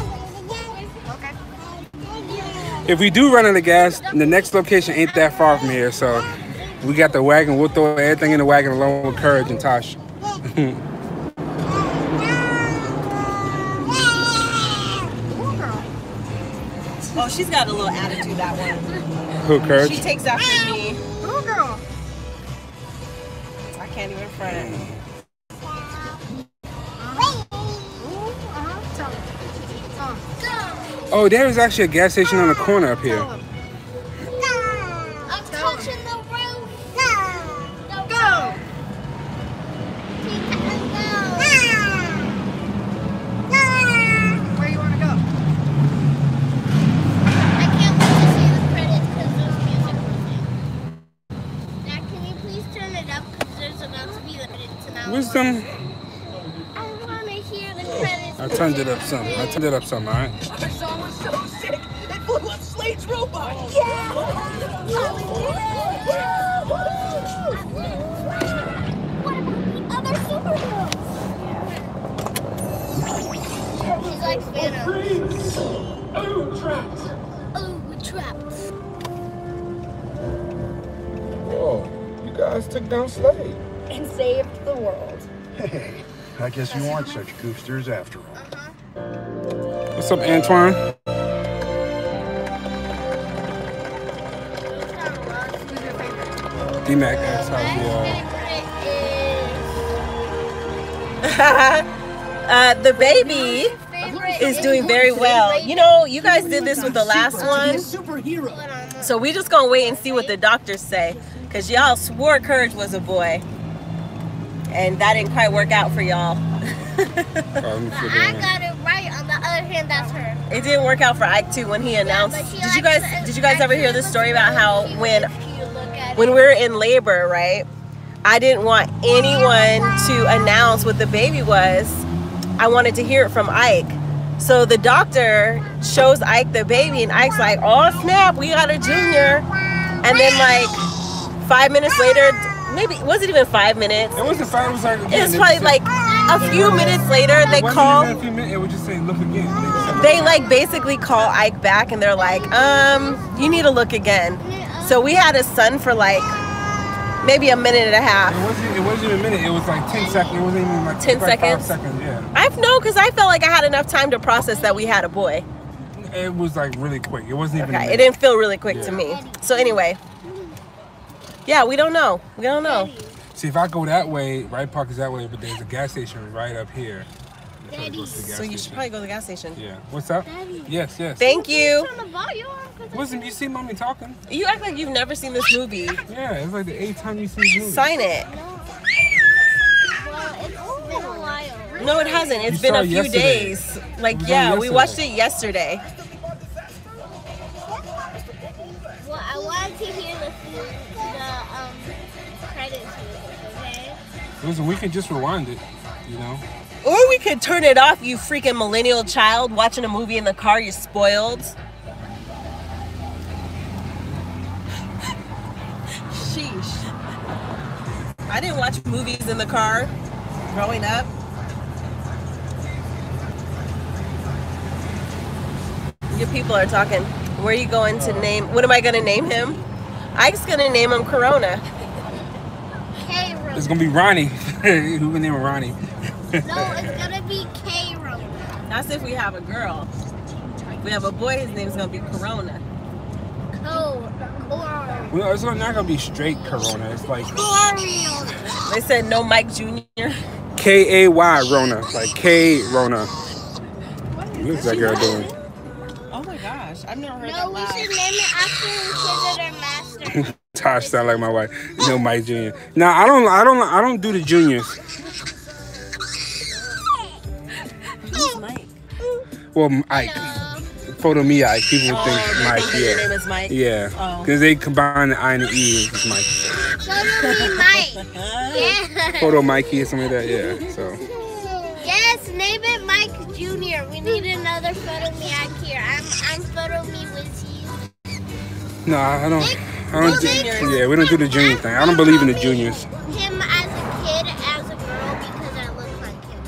If we do run out of gas, the next location ain't that far from here, so we got the wagon. We'll throw everything in the wagon along with Courage and Tosh. she's got a little attitude, that one. Who, Courage? She takes after me. Little girl. I can't even front. Tell me. Oh, there is actually a gas station on the corner up here. Tell him. I'm touching the roof. Go. Where you want to go? I can't wait to see the credits because there's music playing. Dad, can you please turn it up because there's about to be the credits and I Wisdom. want to hear the credits. I turned it up some. All right? I saw one so sick, it blew up Slade's robot. What about the other superheroes? He's like Phantom. Oh, trapped. Oh, we're trapped. Whoa, you guys took down Slade. And saved the world. Hey, I guess you aren't such goofsters after all. What's up, Antoine? Who's your favorite? D-Mac asks how's The baby is doing very well. You know, you guys did this with the last one. Superhero. So we just gonna wait and see what the doctors say. Because y'all swore Courage was a boy. And that didn't quite work out for y'all. I got it right. On the other hand, that's her. It didn't work out for Ike too when he announced. Did you guys ever hear this story about how when we were in labor, right? I didn't want anyone to announce what the baby was. I wanted to hear it from Ike. So the doctor shows Ike the baby and Ike's like, "Oh snap, we got a junior." And then like 5 minutes later, maybe was it even 5 minutes? It wasn't 5. It was like. It was probably like a few minutes later. They call. It would just say look again. They like basically call Ike back and they're like, you need to look again. So we had his son for like maybe a minute and a half. It wasn't even a minute. It was like 10 seconds. It wasn't even like 10 like seconds? 5 seconds. Yeah. Because I felt like I had enough time to process that we had a boy. It was like really quick. It wasn't even. Okay, it didn't feel really quick to me. So anyway, yeah, we don't know. We don't know. See, if I go that way, Wright Park is that way, but there's a gas station right up here. So you should probably go to the gas station. Yeah. What's up? Yes. Thank you. Turn the volume on 'cause Listen, you see mommy talking? You act like you've never seen this movie. Yeah, it's like the 8th time you see this movie. Sign it. well, it's been a while. No, it hasn't. It's You been saw a it few yesterday. days. Like, It was on yeah, we yesterday. watched it yesterday. Well, I wanted to hear the credits music, okay? Listen, we can just rewind it, you know? Or we could turn it off, you freaking millennial child watching a movie in the car. You're spoiled. Sheesh. I didn't watch movies in the car growing up. Your people are talking. Where are you going to name? What am I going to name him? Ike's going to name him Corona. K Road. It's gonna be Ronnie. Who would name Ronnie? No, it's gonna be K Road. That's if we have a girl. If we have a boy, his name's going to be Corona. Well, it's not gonna be straight Corona. It's like They said no Mike Jr. K-A-Y Rona. Like K-Rona. What's that girl doing? Oh my gosh, I've never heard No, that we laugh. should name it after Inquisitor Master. Tosh sound like my wife. No Mike Jr. Now I don't do the juniors. Who's Mike? Well, Ike. Photo me Ike. People would think they Mike. think that your name is Mike? Yeah. Oh. Because they combine the I and the E with Mike. Photo me Mike. Yeah. Photo Mikey or something like that. Yeah. So. Yes, name it Mike Jr. We need another Photo me Ike here. I'm Photo me with you. No, I don't do, juniors. yeah, we don't do the junior thing. I don't believe in the juniors. Him as a kid, as a girl, because I look like him.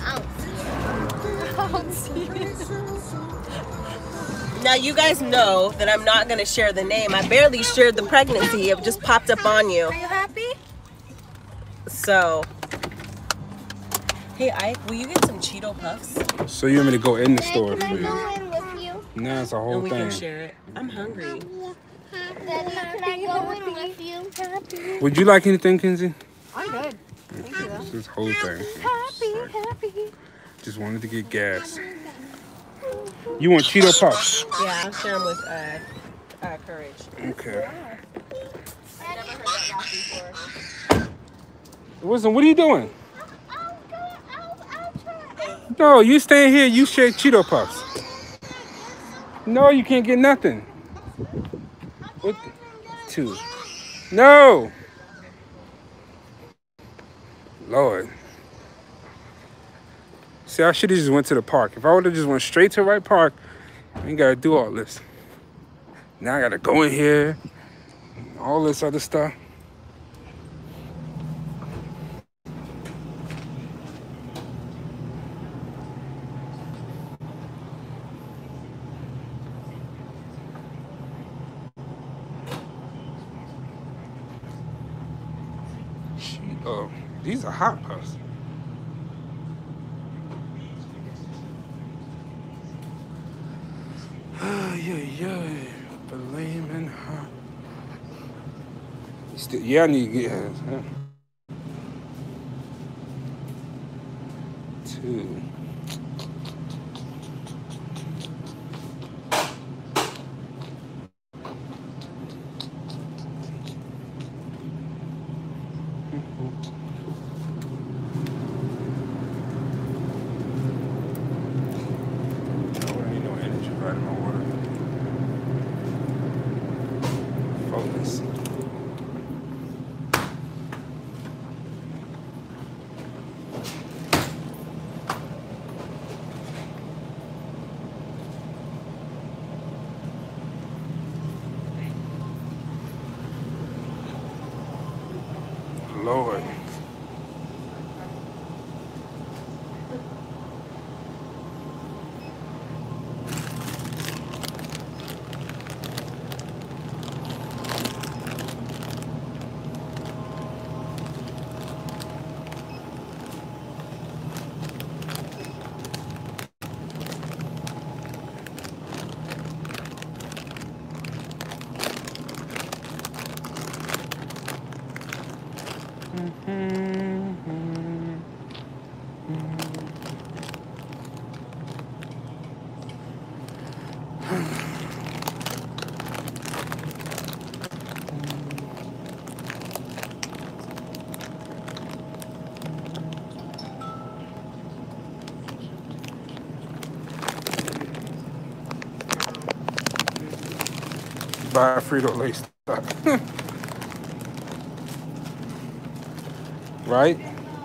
Now you guys know that I'm not gonna share the name. I barely shared the pregnancy. It just popped up on you. Are you happy? So, hey Ike, will you get some Cheeto Puffs? So you want me to go in the store Can for I you? go in with you? Now it's a whole and we thing. can share it. I'm hungry. Daddy, can I go in with you? Would you like anything, Kenzie? I'm good. Thank you, though. This whole thing. Happy. Just wanted to get gas. You want Cheeto Puffs? Yeah, I'll share them with Courage. Okay. I've never heard that laugh before. Wisdom, what are you doing? No, you stay here. You share Cheeto Puffs. No, you can't get nothing. What? 2. No. Lord. See, I should have just went to the park. If I would have just went straight to Wright Park, I ain't got to do all this. Now I got to go in here, all this other stuff. Oh, these are hot puffs. Yeah, flaming hot. Yeah, I need to get his. 2. Lord. Buy a Frito-Lay stuff. Right?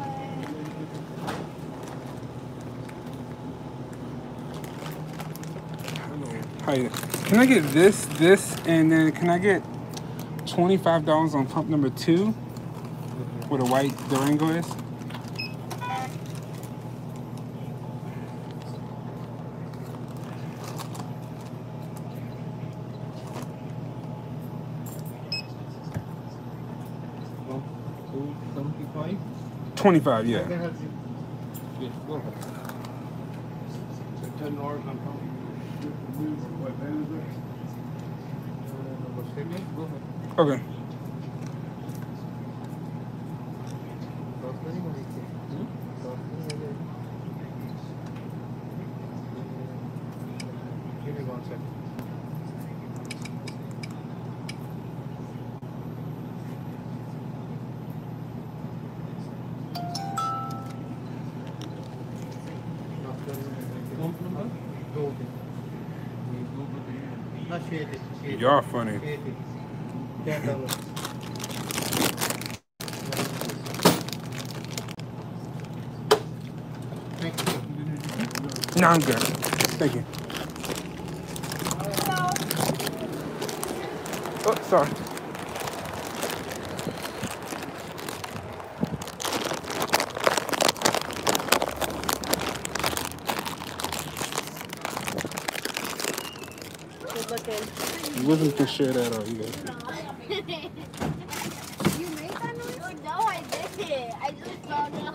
Hi. Can I get this, and then can I get $25 on pump number 2 where the white Durango is? $25, yeah. Okay. Give me 1 second. Y'all funny. No, I'm good. Thank you. Oh, sorry. Good looking. You wasn't to share that out, you guys. You made that noise? Oh, no, I didn't. I just found out.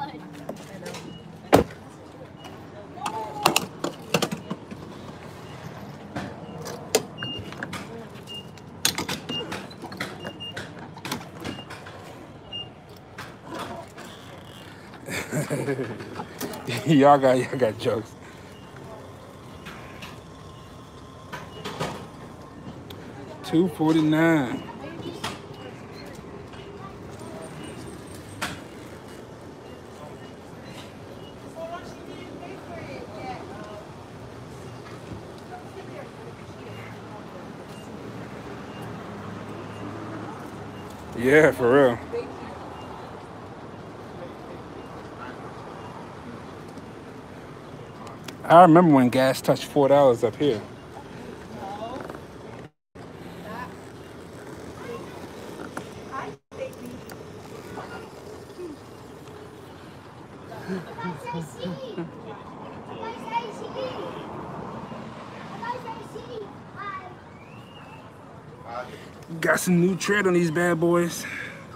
y'all got jokes. $2.49. Yeah, for real. I remember when gas touched $4 up here. Got some new tread on these bad boys.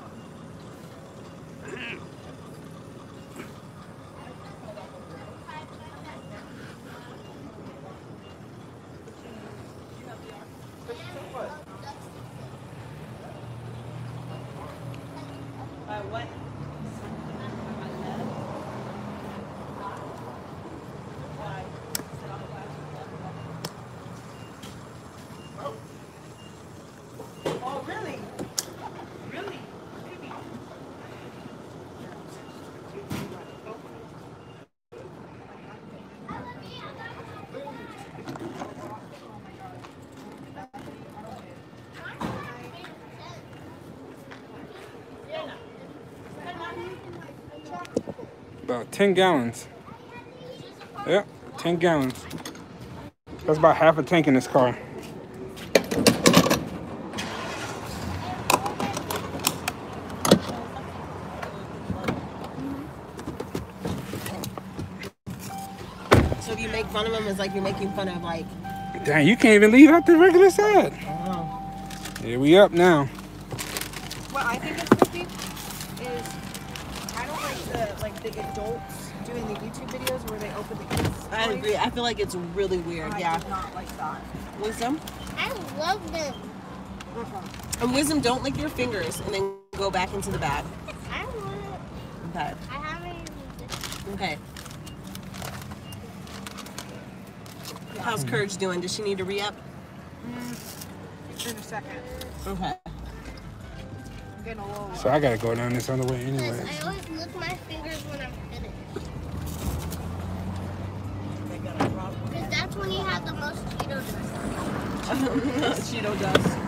About 10 gallons. Yep, 10 gallons. That's about half a tank in this car. So if you make fun of them, it's like you're making fun of like... Dang, you can't even leave out the regular side. Oh. Yeah, we up now. What I think it's gonna be is I don't like the adults doing the YouTube videos where they open the kids' I toys. agree. I feel like it's really weird. I Yeah. do not like that. Wisdom? I love them. And Wisdom, don't lick your fingers and then go back into the bag. I want it. Okay. I haven't even. Okay. How's Courage doing? Does she need to re-up? In a second. Okay. I'm getting a little. So I gotta go down this other way Because anyway. I always lick my fingers when I'm finished. Because that's when you have the most Cheeto dust. Cheeto dust.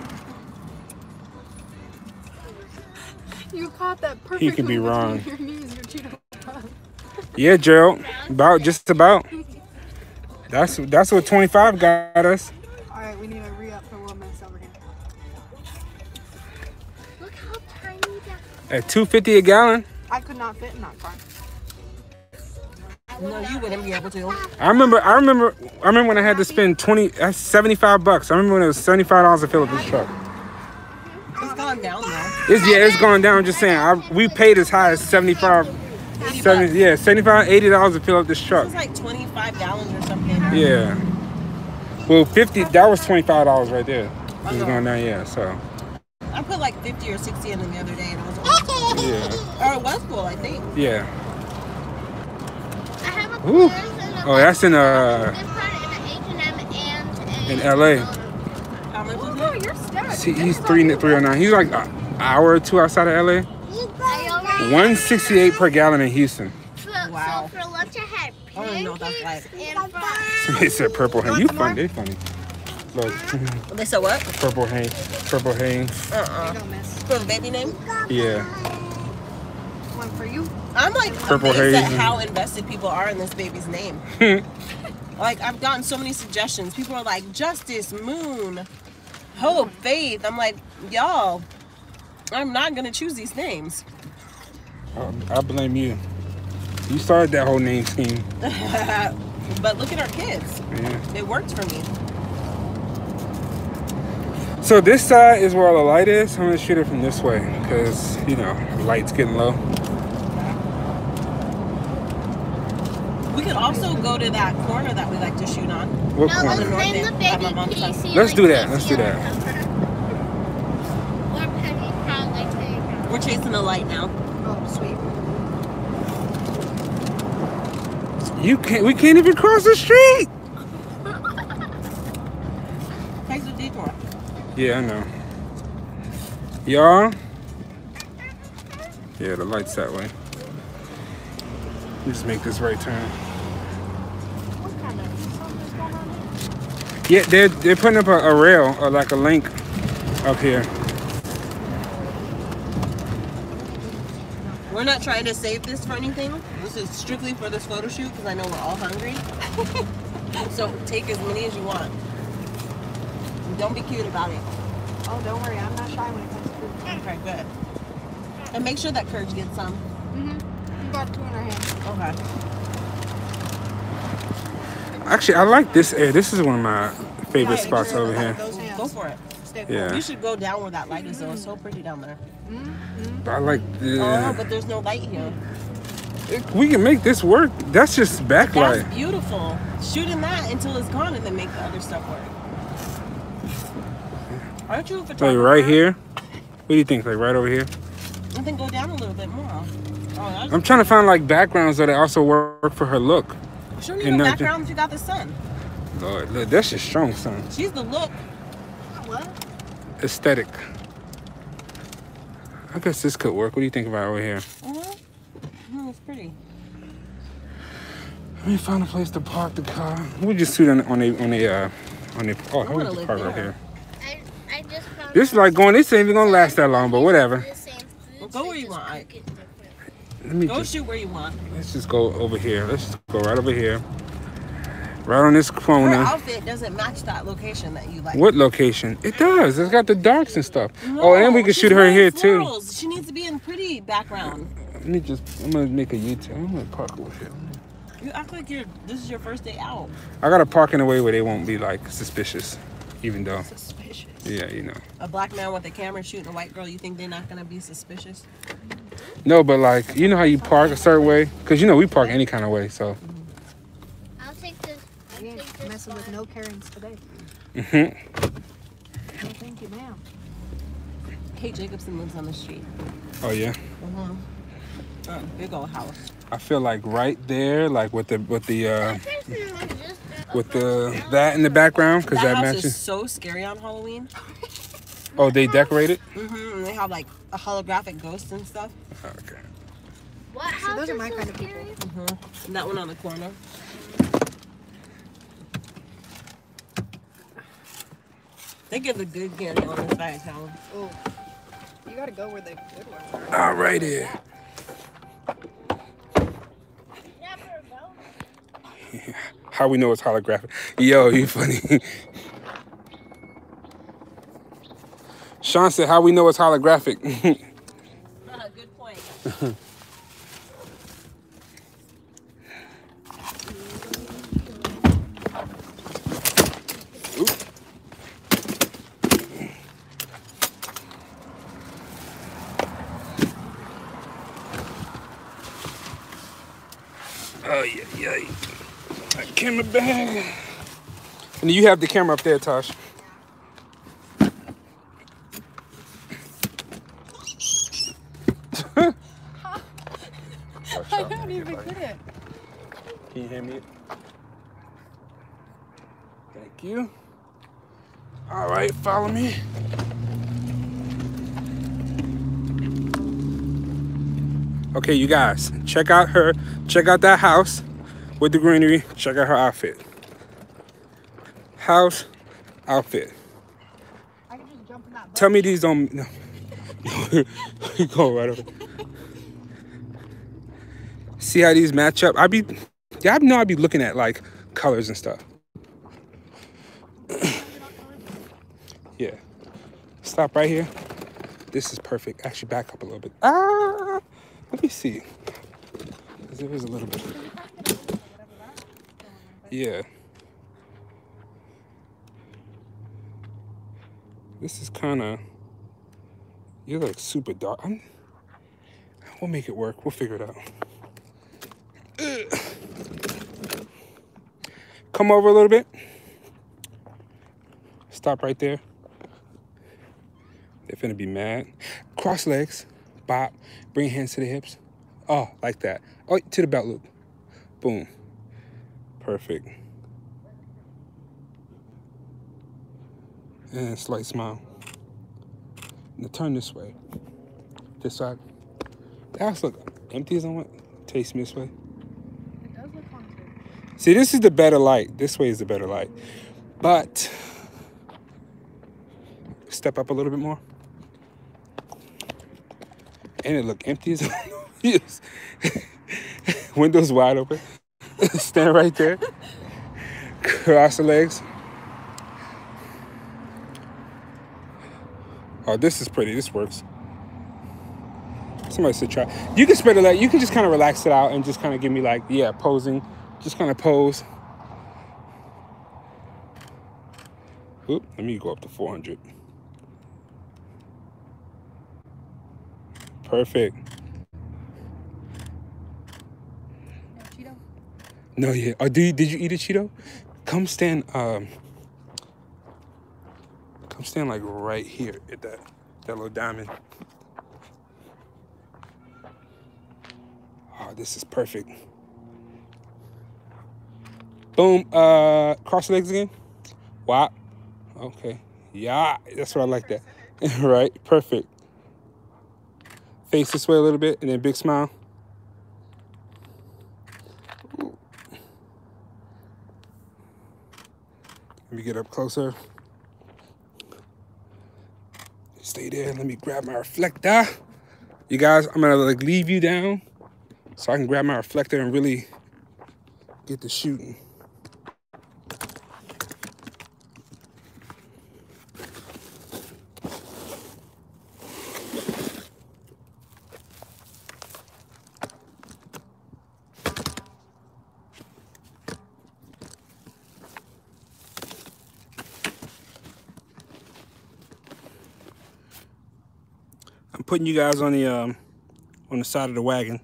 You caught that perfect. He could be wrong. Your knees, your Cheeto dust. Yeah, Gerald. About just about. That's what 25 got us. All right, we need to re-up for 1 minute over here. Look how tiny that. At $2.50 a gallon. I could not fit in that car. No, you wouldn't be able to. I remember when I had to spend $75. I remember when it was $75 to fill up this truck. It's gone down now. It's gone down. I'm just saying, we paid as high as $75, $80 to fill up this truck. It's like 25 gallons or something. Yeah. Well, 50. That was $25 right there. It was going down. Yeah. So. I put like 50 or 60 in them the other day, and it was almost full. Yeah. Or it was full, I think. Yeah. I have a Ooh. Claire's and a Oh, that's in in in LA. How much was Oh, it? you're stacked. See, he's 309. He's like an hour or two outside of LA. 168 per gallon in Houston. Wow. So for lunch I had I don't even know what that's pancakes like. and fries. Somebody said purple haze. You funny? They funny. Look, They said what? purple haze. Purple haze. Don't miss. For the baby name? Yeah. One for you. I'm like Purple amazed at haze. how invested people are in this baby's name. Like, I've gotten so many suggestions. People are like, Justice, Moon, Hope, Faith. I'm like, y'all, I'm not going to choose these names. I blame you. You started that whole name scheme. But look at our kids. Yeah. It worked for me. So this side is where all the light is. I'm gonna shoot it from this way because the light's getting low. We could also go to that corner that we like to shoot on. What No, corner? let's name the At my baby mom's house. PC. Let's like do that. PC Let's do on that. the cover. Or Penny Proud like they We're chasing the light now. Oh, sweet. You can't. We can't even cross the street. Takes a detour. Yeah, I know. Y'all. Yeah, the light's that way. Just make this right turn. What kind of something's going on Yeah, here? they're putting up a rail or like a link up here. We're not trying to save this for anything. This is strictly for this photo shoot because I know we're all hungry. So take as many as you want. And don't be cute about it. Oh, don't worry. I'm not shy when it comes to food. Okay, good. And make sure that Courage gets some. We got 2 in our hands. Okay. Actually, I like this area. This is one of my favorite spots over here. Those hands. Go for it. Stay Yeah. You should go down where that light is though. It's so pretty down there. I like Oh, the. but there's no light here. We can make this work. That's just backlight. That's beautiful. Shooting that until it's gone and then make the other stuff work. Aren't you a photographer? Like right here. What do you think? Like right over here? And then go down a little bit more. Oh, that's I'm trying to find like backgrounds that also work for her look. She don't need and no not background. You got the sun. Lord, look, that's just strong, son. She's the look. What? Aesthetic. I guess this could work. What do you think about over here? It's pretty. Let me find a place to park the car. We'll just shoot on the. Oh, how we wanna just live park right there. here. I just found This is like going. This ain't even gonna last that long, but whatever. the same food. Well, go where you want, Ike. Let me Go just. shoot where you want. Let's just go over here. Let's just go right over here. Right on this Her corner. outfit doesn't match that location that you like. What location? It does. It's got the darks and stuff. Oh, and we can she's shoot her wearing here too. florals. She needs to be in pretty background. Let me just. I'm gonna make a U-turn. I'm gonna park over here. You act like this is your first day out. I gotta park in a way where they won't be like suspicious, even though. Suspicious. Yeah, you know. A black man with a camera shooting a white girl, you think they're not gonna be suspicious? No, but like you know how you park a certain way, cause you know we park any kind of way. So. I'll take this. We ain't messing with no Karens today. Mhm. No, thank you, ma'am. Kate Jacobson lives on the street. Oh yeah. Big old house. I feel like right there, like with the that in the background, cause that house matches. is so scary on Halloween. Oh, they decorated. And they have like a holographic ghost and stuff. Okay. What See, house those are is my so kind of people. scary? And that one on the corner. They give the good candy on this side of town. Oh, you gotta go where the good ones are. All right here. How we know it's holographic? Yo, you funny. Sean said, "How we know it's holographic?" Good point. Oh yeah. Camera bag. And you have the camera up there, Tosh. I don't even get it. Can you hand me it? Thank you. All right, follow me. Okay, you guys, check out that house with the greenery. Check out her outfit. House, outfit. I can just jump in that boat. Tell me these don't. No. Go right over. See how these match up? I know I'd be looking at like colors and stuff. Yeah. Stop right here. This is perfect. Actually, back up a little bit. Let me see. 'Cause there is a little bit. Yeah. This is kind of. You look super dark. We'll make it work. We'll figure it out. Come over a little bit. Stop right there. They're finna be mad. Cross legs. Bop. Bring hands to the hips. Oh, like that. Oh, to the belt loop. Boom. Perfect. And slight smile. Now turn this way. This side. The house look empty as I want. Taste me this way. It does look haunted. See, this is the better light. This way is the better light. But step up a little bit more. And it look empty as yes. Windows wide open. Stand right there. Cross the legs. Oh, this is pretty. This works. Somebody should try. You can spread it out. You can just kind of relax it out and just kind of give me like, yeah, posing. Just kind of pose. Oop, let me go up to 400. Perfect. No Cheeto? No, yeah. Oh, did you eat a Cheeto? Come stand like right here at that little diamond. Oh, this is perfect. Boom. Cross your legs again. Wow. Okay. Yeah, that's what I like that. Right. Perfect. Face this way a little bit and then big smile. Ooh. Let me get up closer. Stay there. Let me grab my reflector. You guys, I'm gonna like leave you down so I can grab my reflector and really get to shooting. I'm putting you guys on the side of the wagon.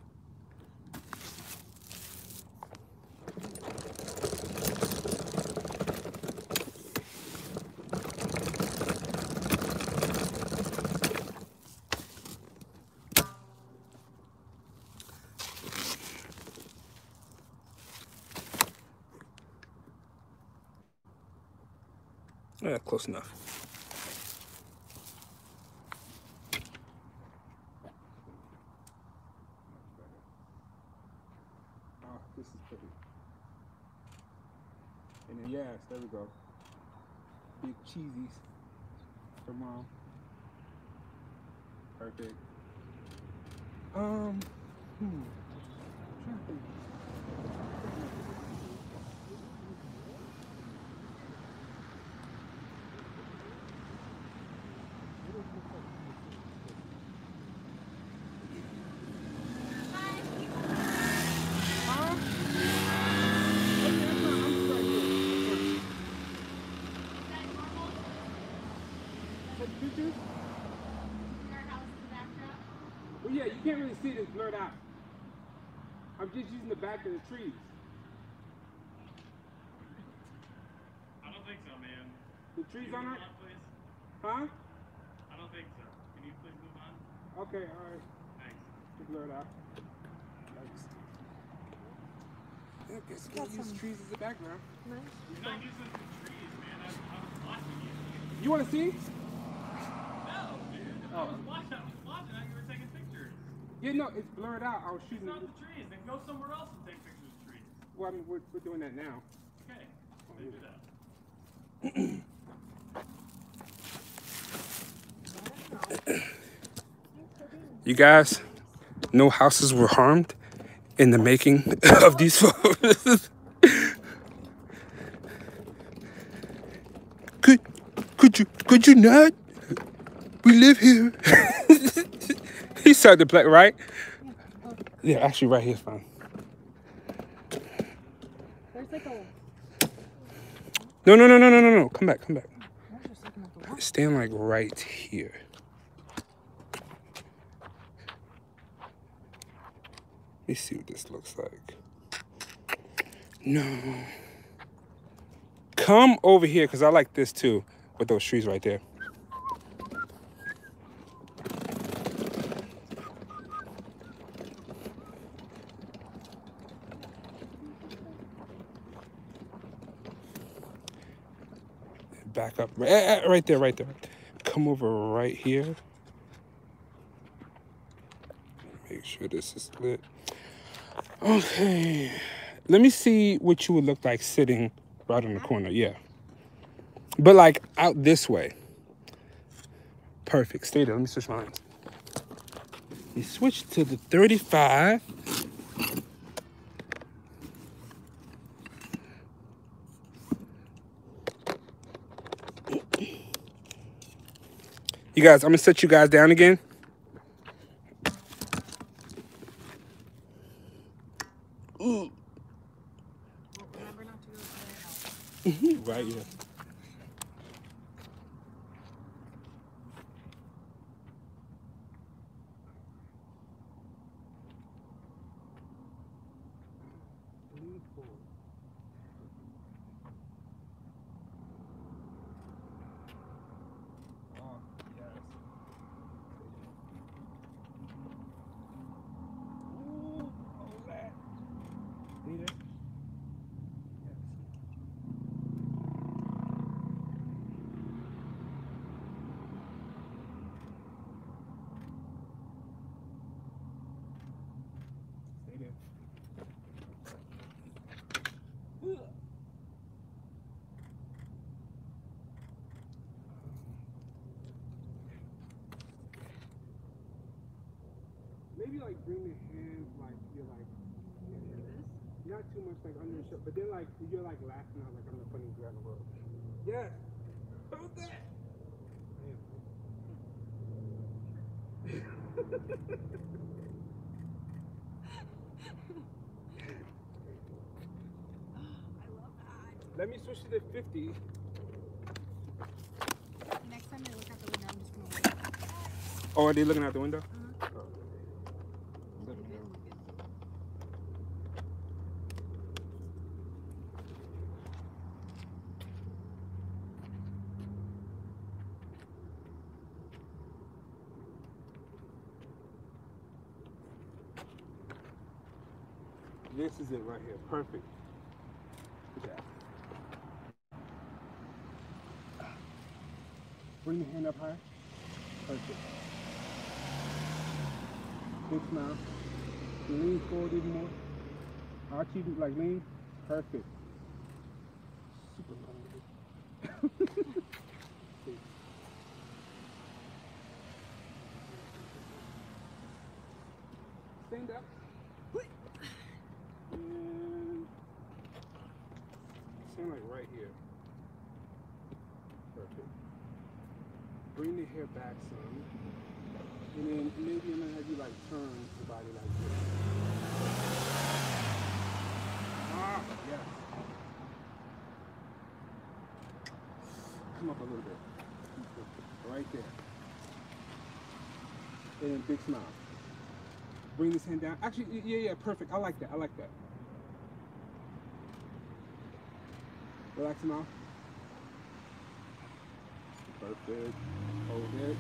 Yeah, close enough. This is pretty. And then yes, there we go. Big cheesies for mom. Perfect. I'm trying to think. Well, yeah, you can't really see it, it's blurred out. I'm just using the back of the trees. I don't think so, man. The trees Can you on move it? on, please? Huh? I don't think so. Can you please move on? Okay, alright. Thanks. It's blurred out. Thanks. I guess you can use trees as a background. You're not using the trees, man. I was watching you. You want to see? No, dude. I was watching how you were taking pictures. Yeah, no, it's blurred out. I was It's shooting not it. the trees. Then go somewhere else and take pictures of trees. Well, I mean, we're doing that now. Okay. Then do that. You guys, no houses were harmed in the making of these photos. Could you not? We live here. He started to play, right? Yeah, actually right here's fine. There's like a... No. Come back. Stand like right here. Let me see what this looks like. No. Come over here, because I like this too, with those trees right there. back up. Right there, right there. Come over right here. Make sure this is lit. Okay. Let me see what you would look like sitting right in the corner. Yeah. But like out this way. Perfect. Stay there. Let me switch lines. You switch to the 35. You guys, I'm gonna set you guys down again. Remember not to go to the house. Right, yeah. Maybe like bring the hands like you're like not too much like under your shirt, but then like you're like laughing out like I'm the funniest guy in the world. Yes. Hold that. Let me switch to the 50. Next time they look out the window, I'm just gonna wait. Oh, are they looking out the window? This is it right here. Perfect. Good job. Bring the hand up high. Perfect. Big smile. Lean forward even more. Archie, like lean. Perfect. Super long. Stand up. And stand like right here. Perfect. Bring the hair back some. And then maybe I'm gonna have you like turn the body like this. Ah, yes. Come up a little bit. Right there. And then big smile. Bring this hand down. Actually, yeah, perfect. I like that. I like that. Relax them out. Perfect. Hold it.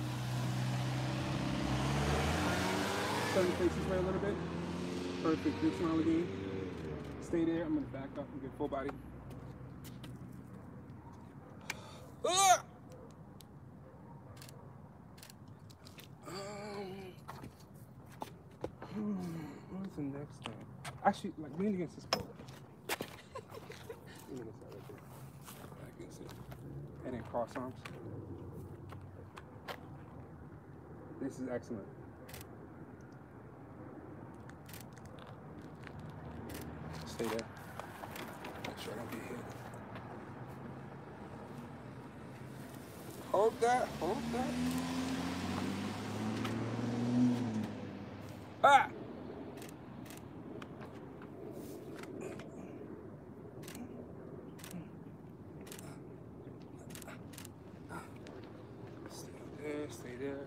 Turn the face this way a little bit. Perfect. Big smile again. Stay there. I'm going to back up and get full body. What's the next thing? Actually, like lean against this pole. Lean against that right there. Back against it. And then cross arms. This is excellent. Stay there. Make sure I don't get hit. Hold that. Hold that. Ah! Stay there.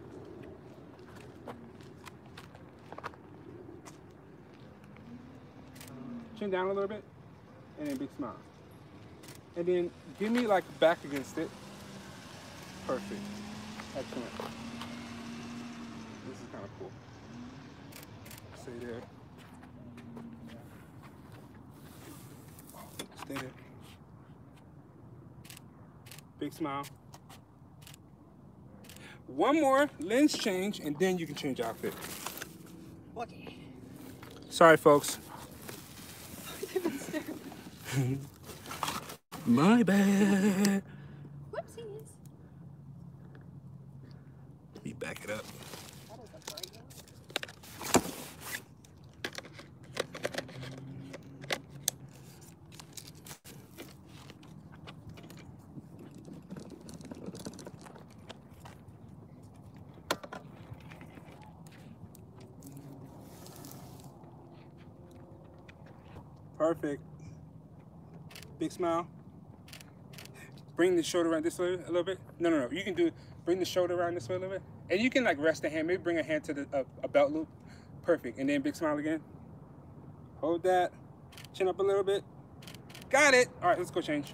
Chin down a little bit, and then big smile. And then give me like back against it. Perfect. Excellent. This is kind of cool. Stay there. Stay there. Big smile. One more lens change, and then you can change outfit. Okay. Sorry, folks. My bad. Whoopsies. Let me back it up. Perfect. Big smile. Bring the shoulder around this way a little bit. No. You can do, bring the shoulder around this way a little bit. And you can like rest the hand, maybe bring a hand to the a belt loop. Perfect. And then big smile again. Hold that. Chin up a little bit. Got it. All right, let's go change.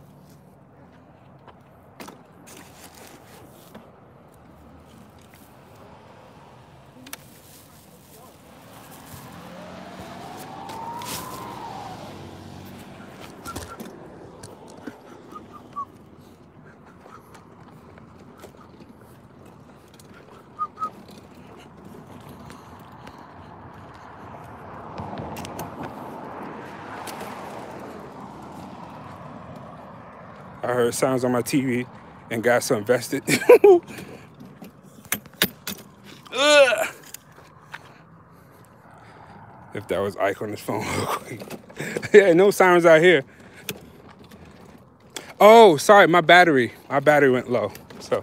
I heard sounds on my TV and got so invested. Ugh. If that was Ike on his phone real quick. Yeah, no sirens out here. Oh, sorry, my battery went low, so.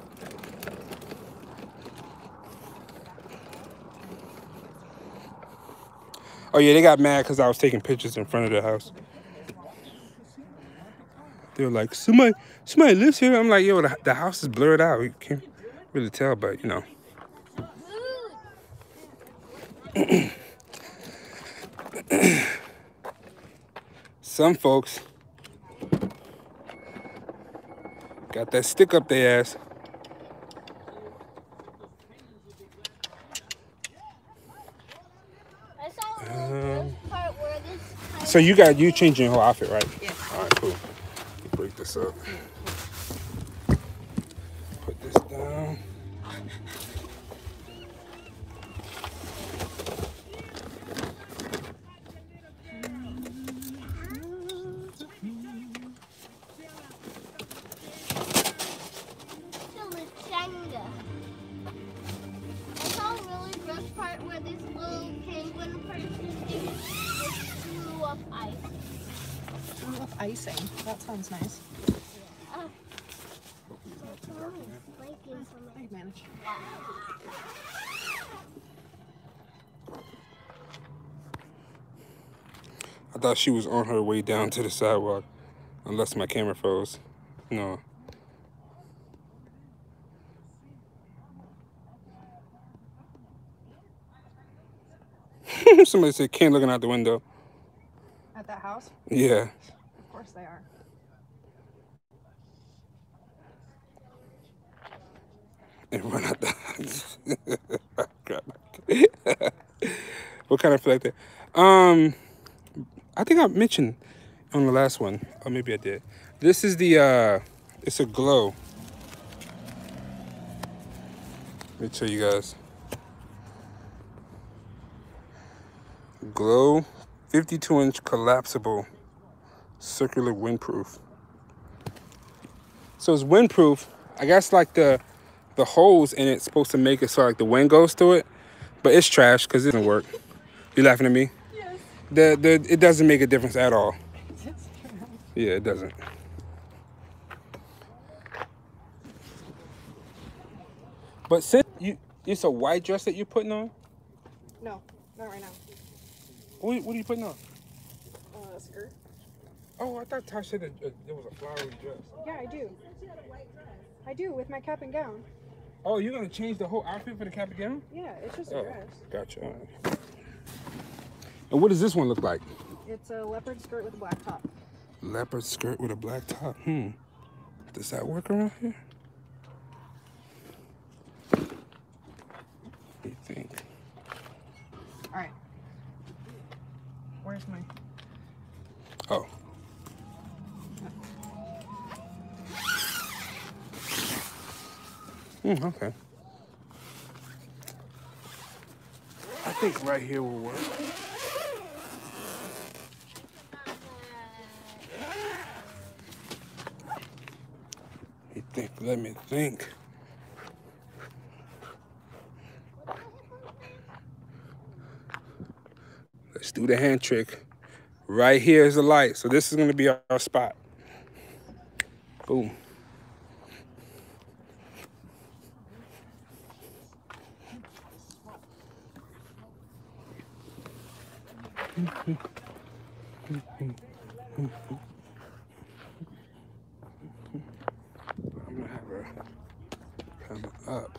Oh yeah, they got mad because I was taking pictures in front of the house. They were like, somebody lives here. I'm like, yo, the house is blurred out. You can't really tell, but you know. Some folks got that stick up their ass. I saw the first part where this. So you changing your whole outfit, right? Yeah. All right, cool. Break this up. Put this down. I saw a really gross part where this little penguin person blew up ice. Blew up icing. That sounds nice. I manage. I thought she was on her way down to the sidewalk, unless my camera froze. No. Somebody said Ken looking out the window. At that house? Yeah. Of course they are. And run out the house. What kind of filter? I think I mentioned on the last one, or maybe I did. This is the it's a Glow. Let me show you guys. Glow 52-inch collapsible circular windproof. So it's windproof. I guess like the holes in it's supposed to make it so like the wind goes through it, but it's trash because it doesn't work. You laughing at me? Yes. It doesn't make a difference at all. Yeah, it doesn't. But since it's a white dress that you're putting on? No, not right now. What are you putting on? Skirt. Oh, I thought Tasha said it was a flowery dress. Yeah, I do. I do, with my cap and gown. Oh, you're gonna change the whole outfit for the cap and gown? Yeah, it's just a dress. Gotcha. All right. And what does this one look like? It's a leopard skirt with a black top. Leopard skirt with a black top. Does that work around here? What do you think? All right. Where's my... Oh. Okay. I think right here will work. Let me think. Let's do the hand trick. Right here is the light. So this is going to be our spot. Boom. I'm gonna have her come up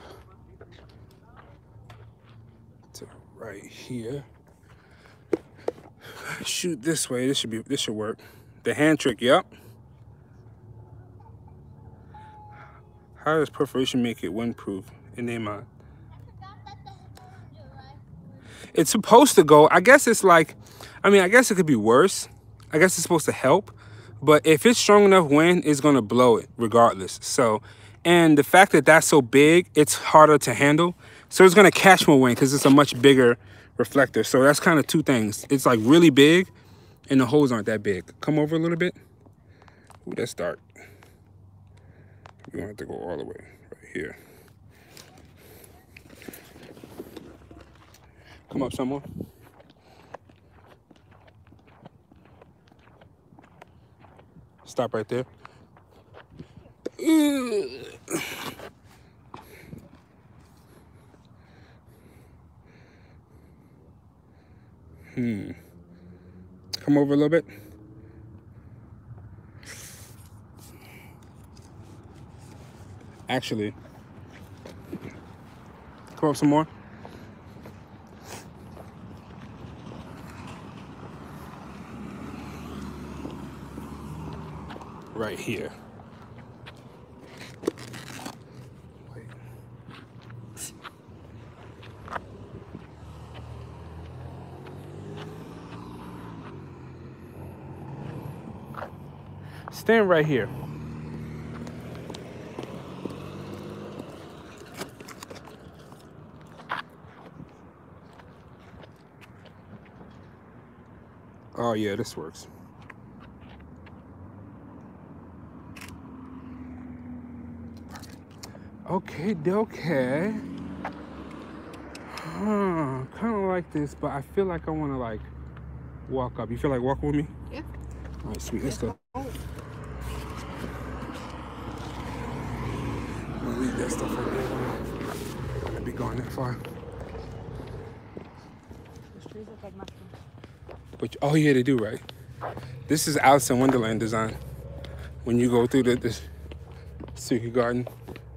to right here. Shoot this way. This should work. The hand trick, yep. How does perforation make it windproof in their mind? It's supposed to go. I guess it's like, I guess it could be worse. I guess it's supposed to help. But if it's strong enough wind, it's going to blow it regardless. So, and the fact that that's so big, it's harder to handle. So it's going to catch more wind because it's a much bigger reflector. So that's kind of two things. It's like really big and the holes aren't that big. Come over a little bit. Ooh, that's dark. You don't have to go all the way right here. Come up some more. Stop right there. Come over a little bit. Actually, come up some more. Right here. Wait. Stand right here. Oh yeah, this works. Okay. Kind of like this, but I feel like I want to like walk up. You feel like walking with me? Yeah. All right, sweet. Let's go. I'm gonna leave that stuff right there. I'm gonna be going that far. Those trees look like mushrooms. Which, oh yeah, they do, right? This is Alice in Wonderland design. When you go through this Suki garden.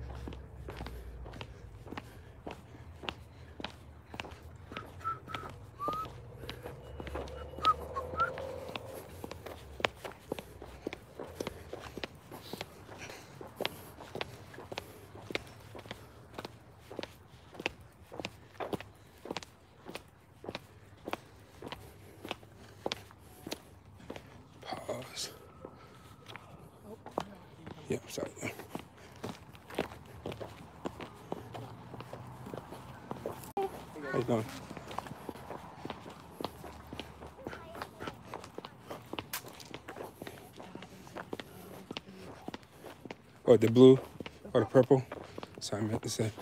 Pause. Yeah, sorry. How you doing? Or the blue or the purple. Sorry, I meant to say.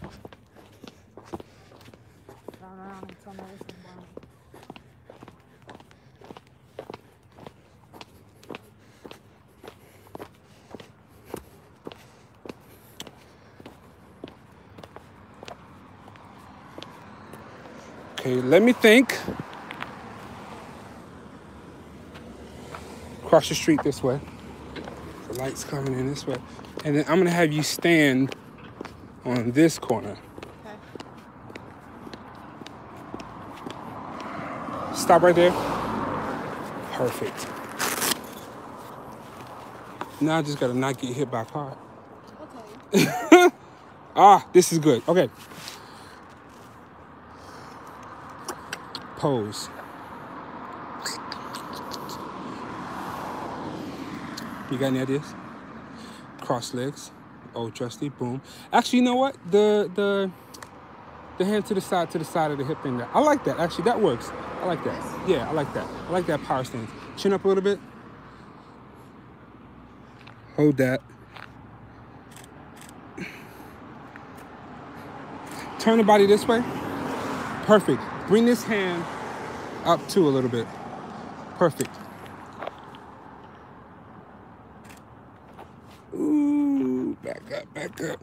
Okay, let me think. Cross the street this way. The light's coming in this way. And then I'm gonna have you stand on this corner. Okay. Stop right there. Perfect. Now I just gotta not get hit by a car. Okay. This is good. Okay. Pose. You got any ideas? Cross legs. Old trusty, boom. Actually, you know what? The hand to the side of the hip thing there. I like that. Actually, that works. I like that. Yeah, I like that. I like that power stance. Chin up a little bit. Hold that. Turn the body this way. Perfect. Bring this hand up too a little bit. Perfect. Ooh, back up, back up.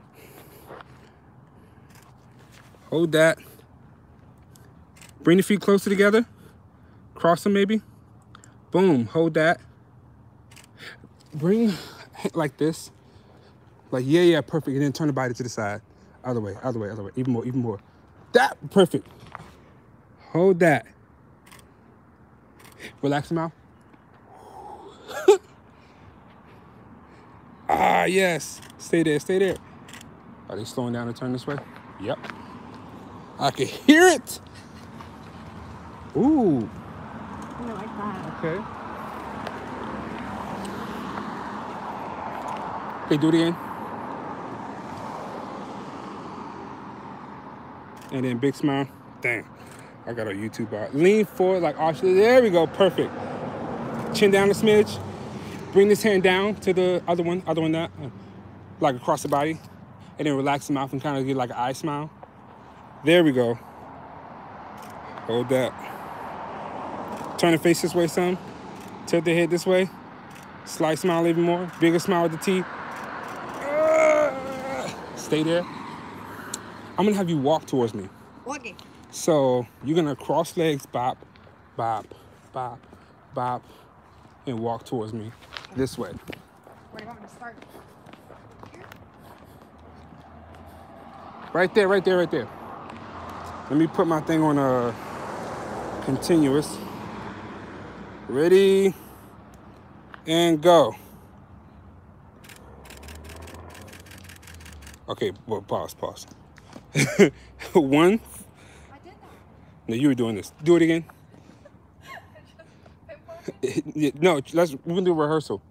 Hold that. Bring the feet closer together. Cross them maybe. Boom, hold that. Bring like this. Like, yeah, perfect. And then turn the body to the side. Other way. Even more. That, perfect. Hold that. Relax the mouth. Ah, yes. Stay there. Are they slowing down to turn this way? Yep. I can hear it. Ooh. I like that. Okay. Okay, do it again. And then big smile. Dang. I got a YouTube bar. Lean forward like arch. There we go. Perfect. Chin down a smidge. Bring this hand down to the other one that, like across the body. And then relax the mouth and kind of get like an eye smile. There we go. Hold that. Turn the face this way some. Tilt the head this way. Slight smile even more. Bigger smile with the teeth. Stay there. I'm gonna have you walk towards me. Okay. So you're gonna cross legs, bop, bop, bop, bop, and walk towards me this way. Where do you want me to start? Here? Right there. Let me put my thing on continuous. Ready, and go. Okay, well, pause. 1. I did that. No, you were doing this. Do it again. No, we're gonna do a rehearsal.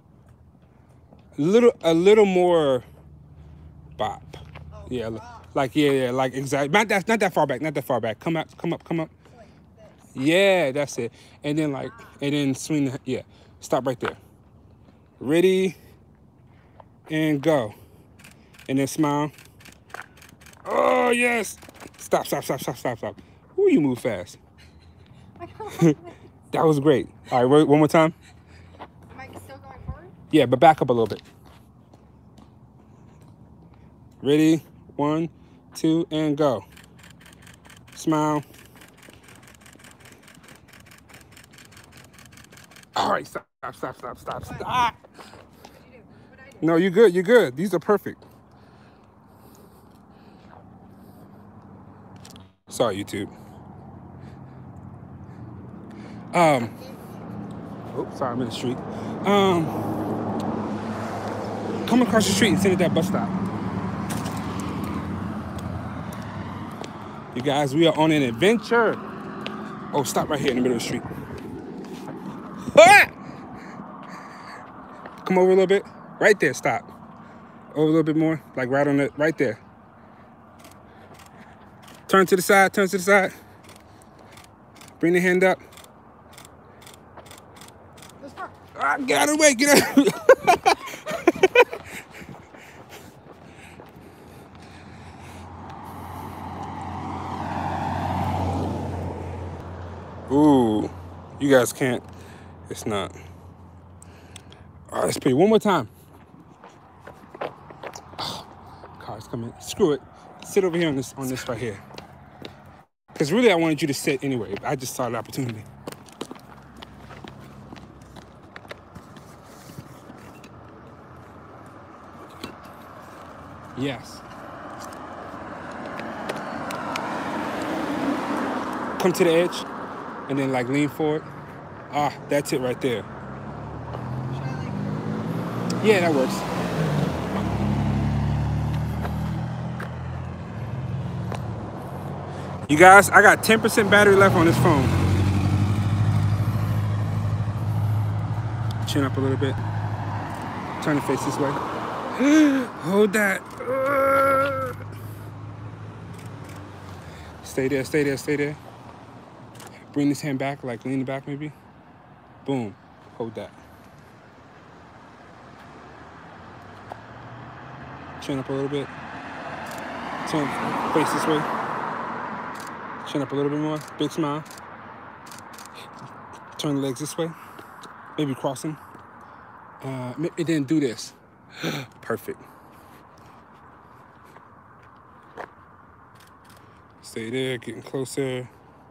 A little more bop. Oh, Yeah, bop. like exactly. Not that far back. Come up. Like this. Yeah, that's it. And then swing the, yeah. Stop right there. Ready, and go. And then smile. Oh, yes. Stop. Ooh, you move fast. That was great. All right, one more time. Am I still going forward? Yeah, but back up a little bit. Ready, 1, 2, and go. Smile. All right, stop. What did you do? What did I do? No, you're good. These are perfect. Sorry, YouTube. Sorry, I'm in the street. Come across the street and sit at that bus stop. You guys, we are on an adventure. Oh, stop right here in the middle of the street. Ah! Come over a little bit. Right there, stop. Over a little bit more, like right on it, right there. Turn to the side. Bring the hand up. Get out of the way, get out. Ooh, you guys can't. It's not. All right, let's play one more time. Oh, car's coming. Screw it. Sit over here on this right here. Because really, I wanted you to sit anyway. I just saw the opportunity. Yes. Come to the edge and then like lean forward. Ah, that's it right there. Yeah, that works. You guys, I got 10% battery left on this phone. Chin up a little bit. Turn the face this way. Hold that. Stay there, stay there, stay there. Bring this hand back, like lean it back maybe. Boom. Hold that. Chin up a little bit. Turn, face this way. Chin up a little bit more. Big smile. Turn the legs this way. Maybe cross them. And then do this. Perfect. Stay there, getting closer.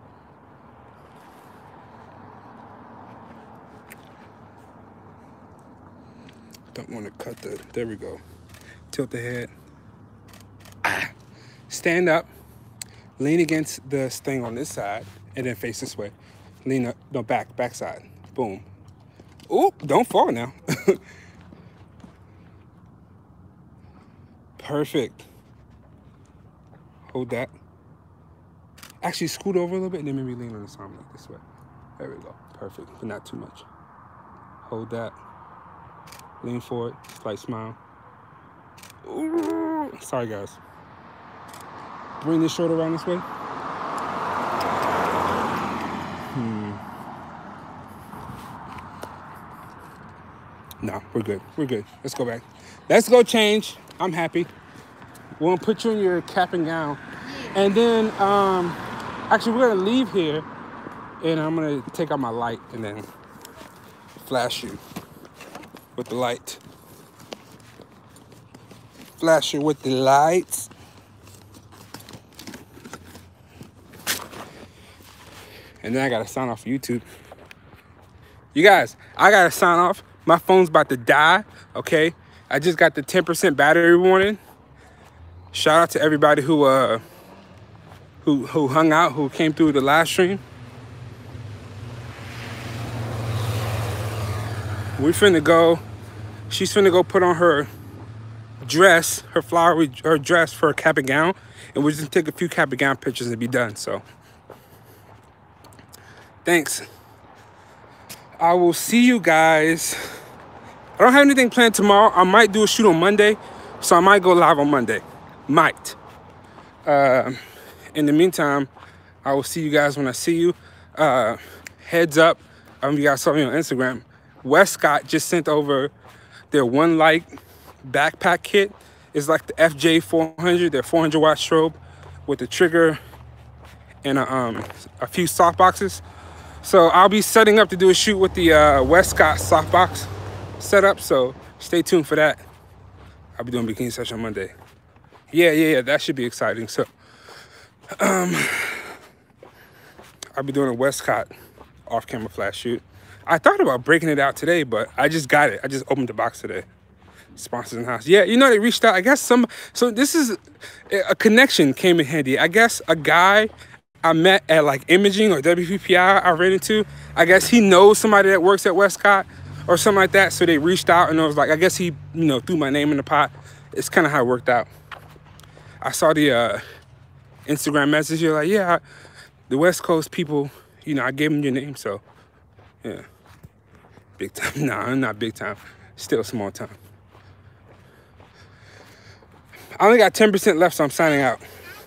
Don't want to cut the, there we go. Tilt the head. Stand up. Lean against this thing on this side and then face this way. Lean up, no, back side. Boom. Oop, don't fall now. Perfect. Hold that. Actually, scoot over a little bit and then maybe lean on this arm like this way. There we go. Perfect, but not too much. Hold that. Lean forward, slight smile. Ooh. Sorry, guys. Bring this shoulder around this way. No, we're good. We're good. Let's go back. Let's go change. I'm happy. We'll put you in your cap and gown. And then, actually, we're going to leave here. And I'm going to take out my light and then flash you with the light. Flash you with the lights. And then I got to sign off YouTube. You guys, I got to sign off. My phone's about to die, okay? I just got the 10% battery warning. Shout out to everybody who hung out, who came through the live stream. We finna go. She's finna go put on her dress, her flowery dress for a cap and gown, and we're just gonna take a few cap and gown pictures and be done. So, thanks. I will see you guys. I don't have anything planned tomorrow. I might do a shoot on Monday, so I might go live on Monday. Might. In the meantime, I will see you guys when I see you. Heads up, you guys saw me on Instagram. Westcott just sent over their One Light backpack kit. It's like the FJ400, their 400-watt strobe with a trigger and a few softboxes. So I'll be setting up to do a shoot with the Westcott softbox setup. So stay tuned for that. I'll be doing bikini session on Monday. Yeah, that should be exciting. So I'll be doing a Westcott off-camera flash shoot. I thought about breaking it out today, but I just got it. I just opened the box today. Sponsors in the house. Yeah, you know, they reached out. I guess so this is a connection came in handy. I guess a guy I met at like Imaging or WPPI I ran into, I guess he knows somebody that works at Westcott or something like that. So they reached out and I was like, I guess he, threw my name in the pot. It's kind of how it worked out. I saw the Instagram message. You're like, yeah, the West Coast people, I gave them your name. So, yeah. Big time. Nah, not big time. Still small time. I only got 10% left, so I'm signing out.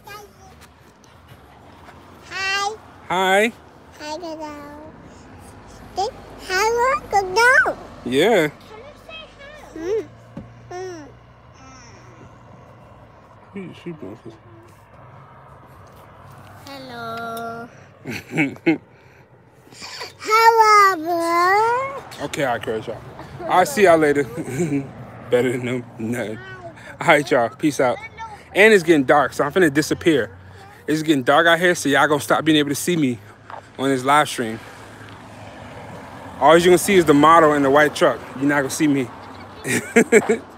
Hi. Hi. Hi, Gogo. Hello, Gogo. Yeah. She broke it. Hello. Hello, bro. Okay, all right, Chris, y'all. I'll see y'all later. Better than no. All right, y'all. Peace out. And it's getting dark, so I'm finna disappear. It's getting dark out here, so y'all gonna stop being able to see me on this live stream. All you're gonna see is the model in the white truck. You're not gonna see me.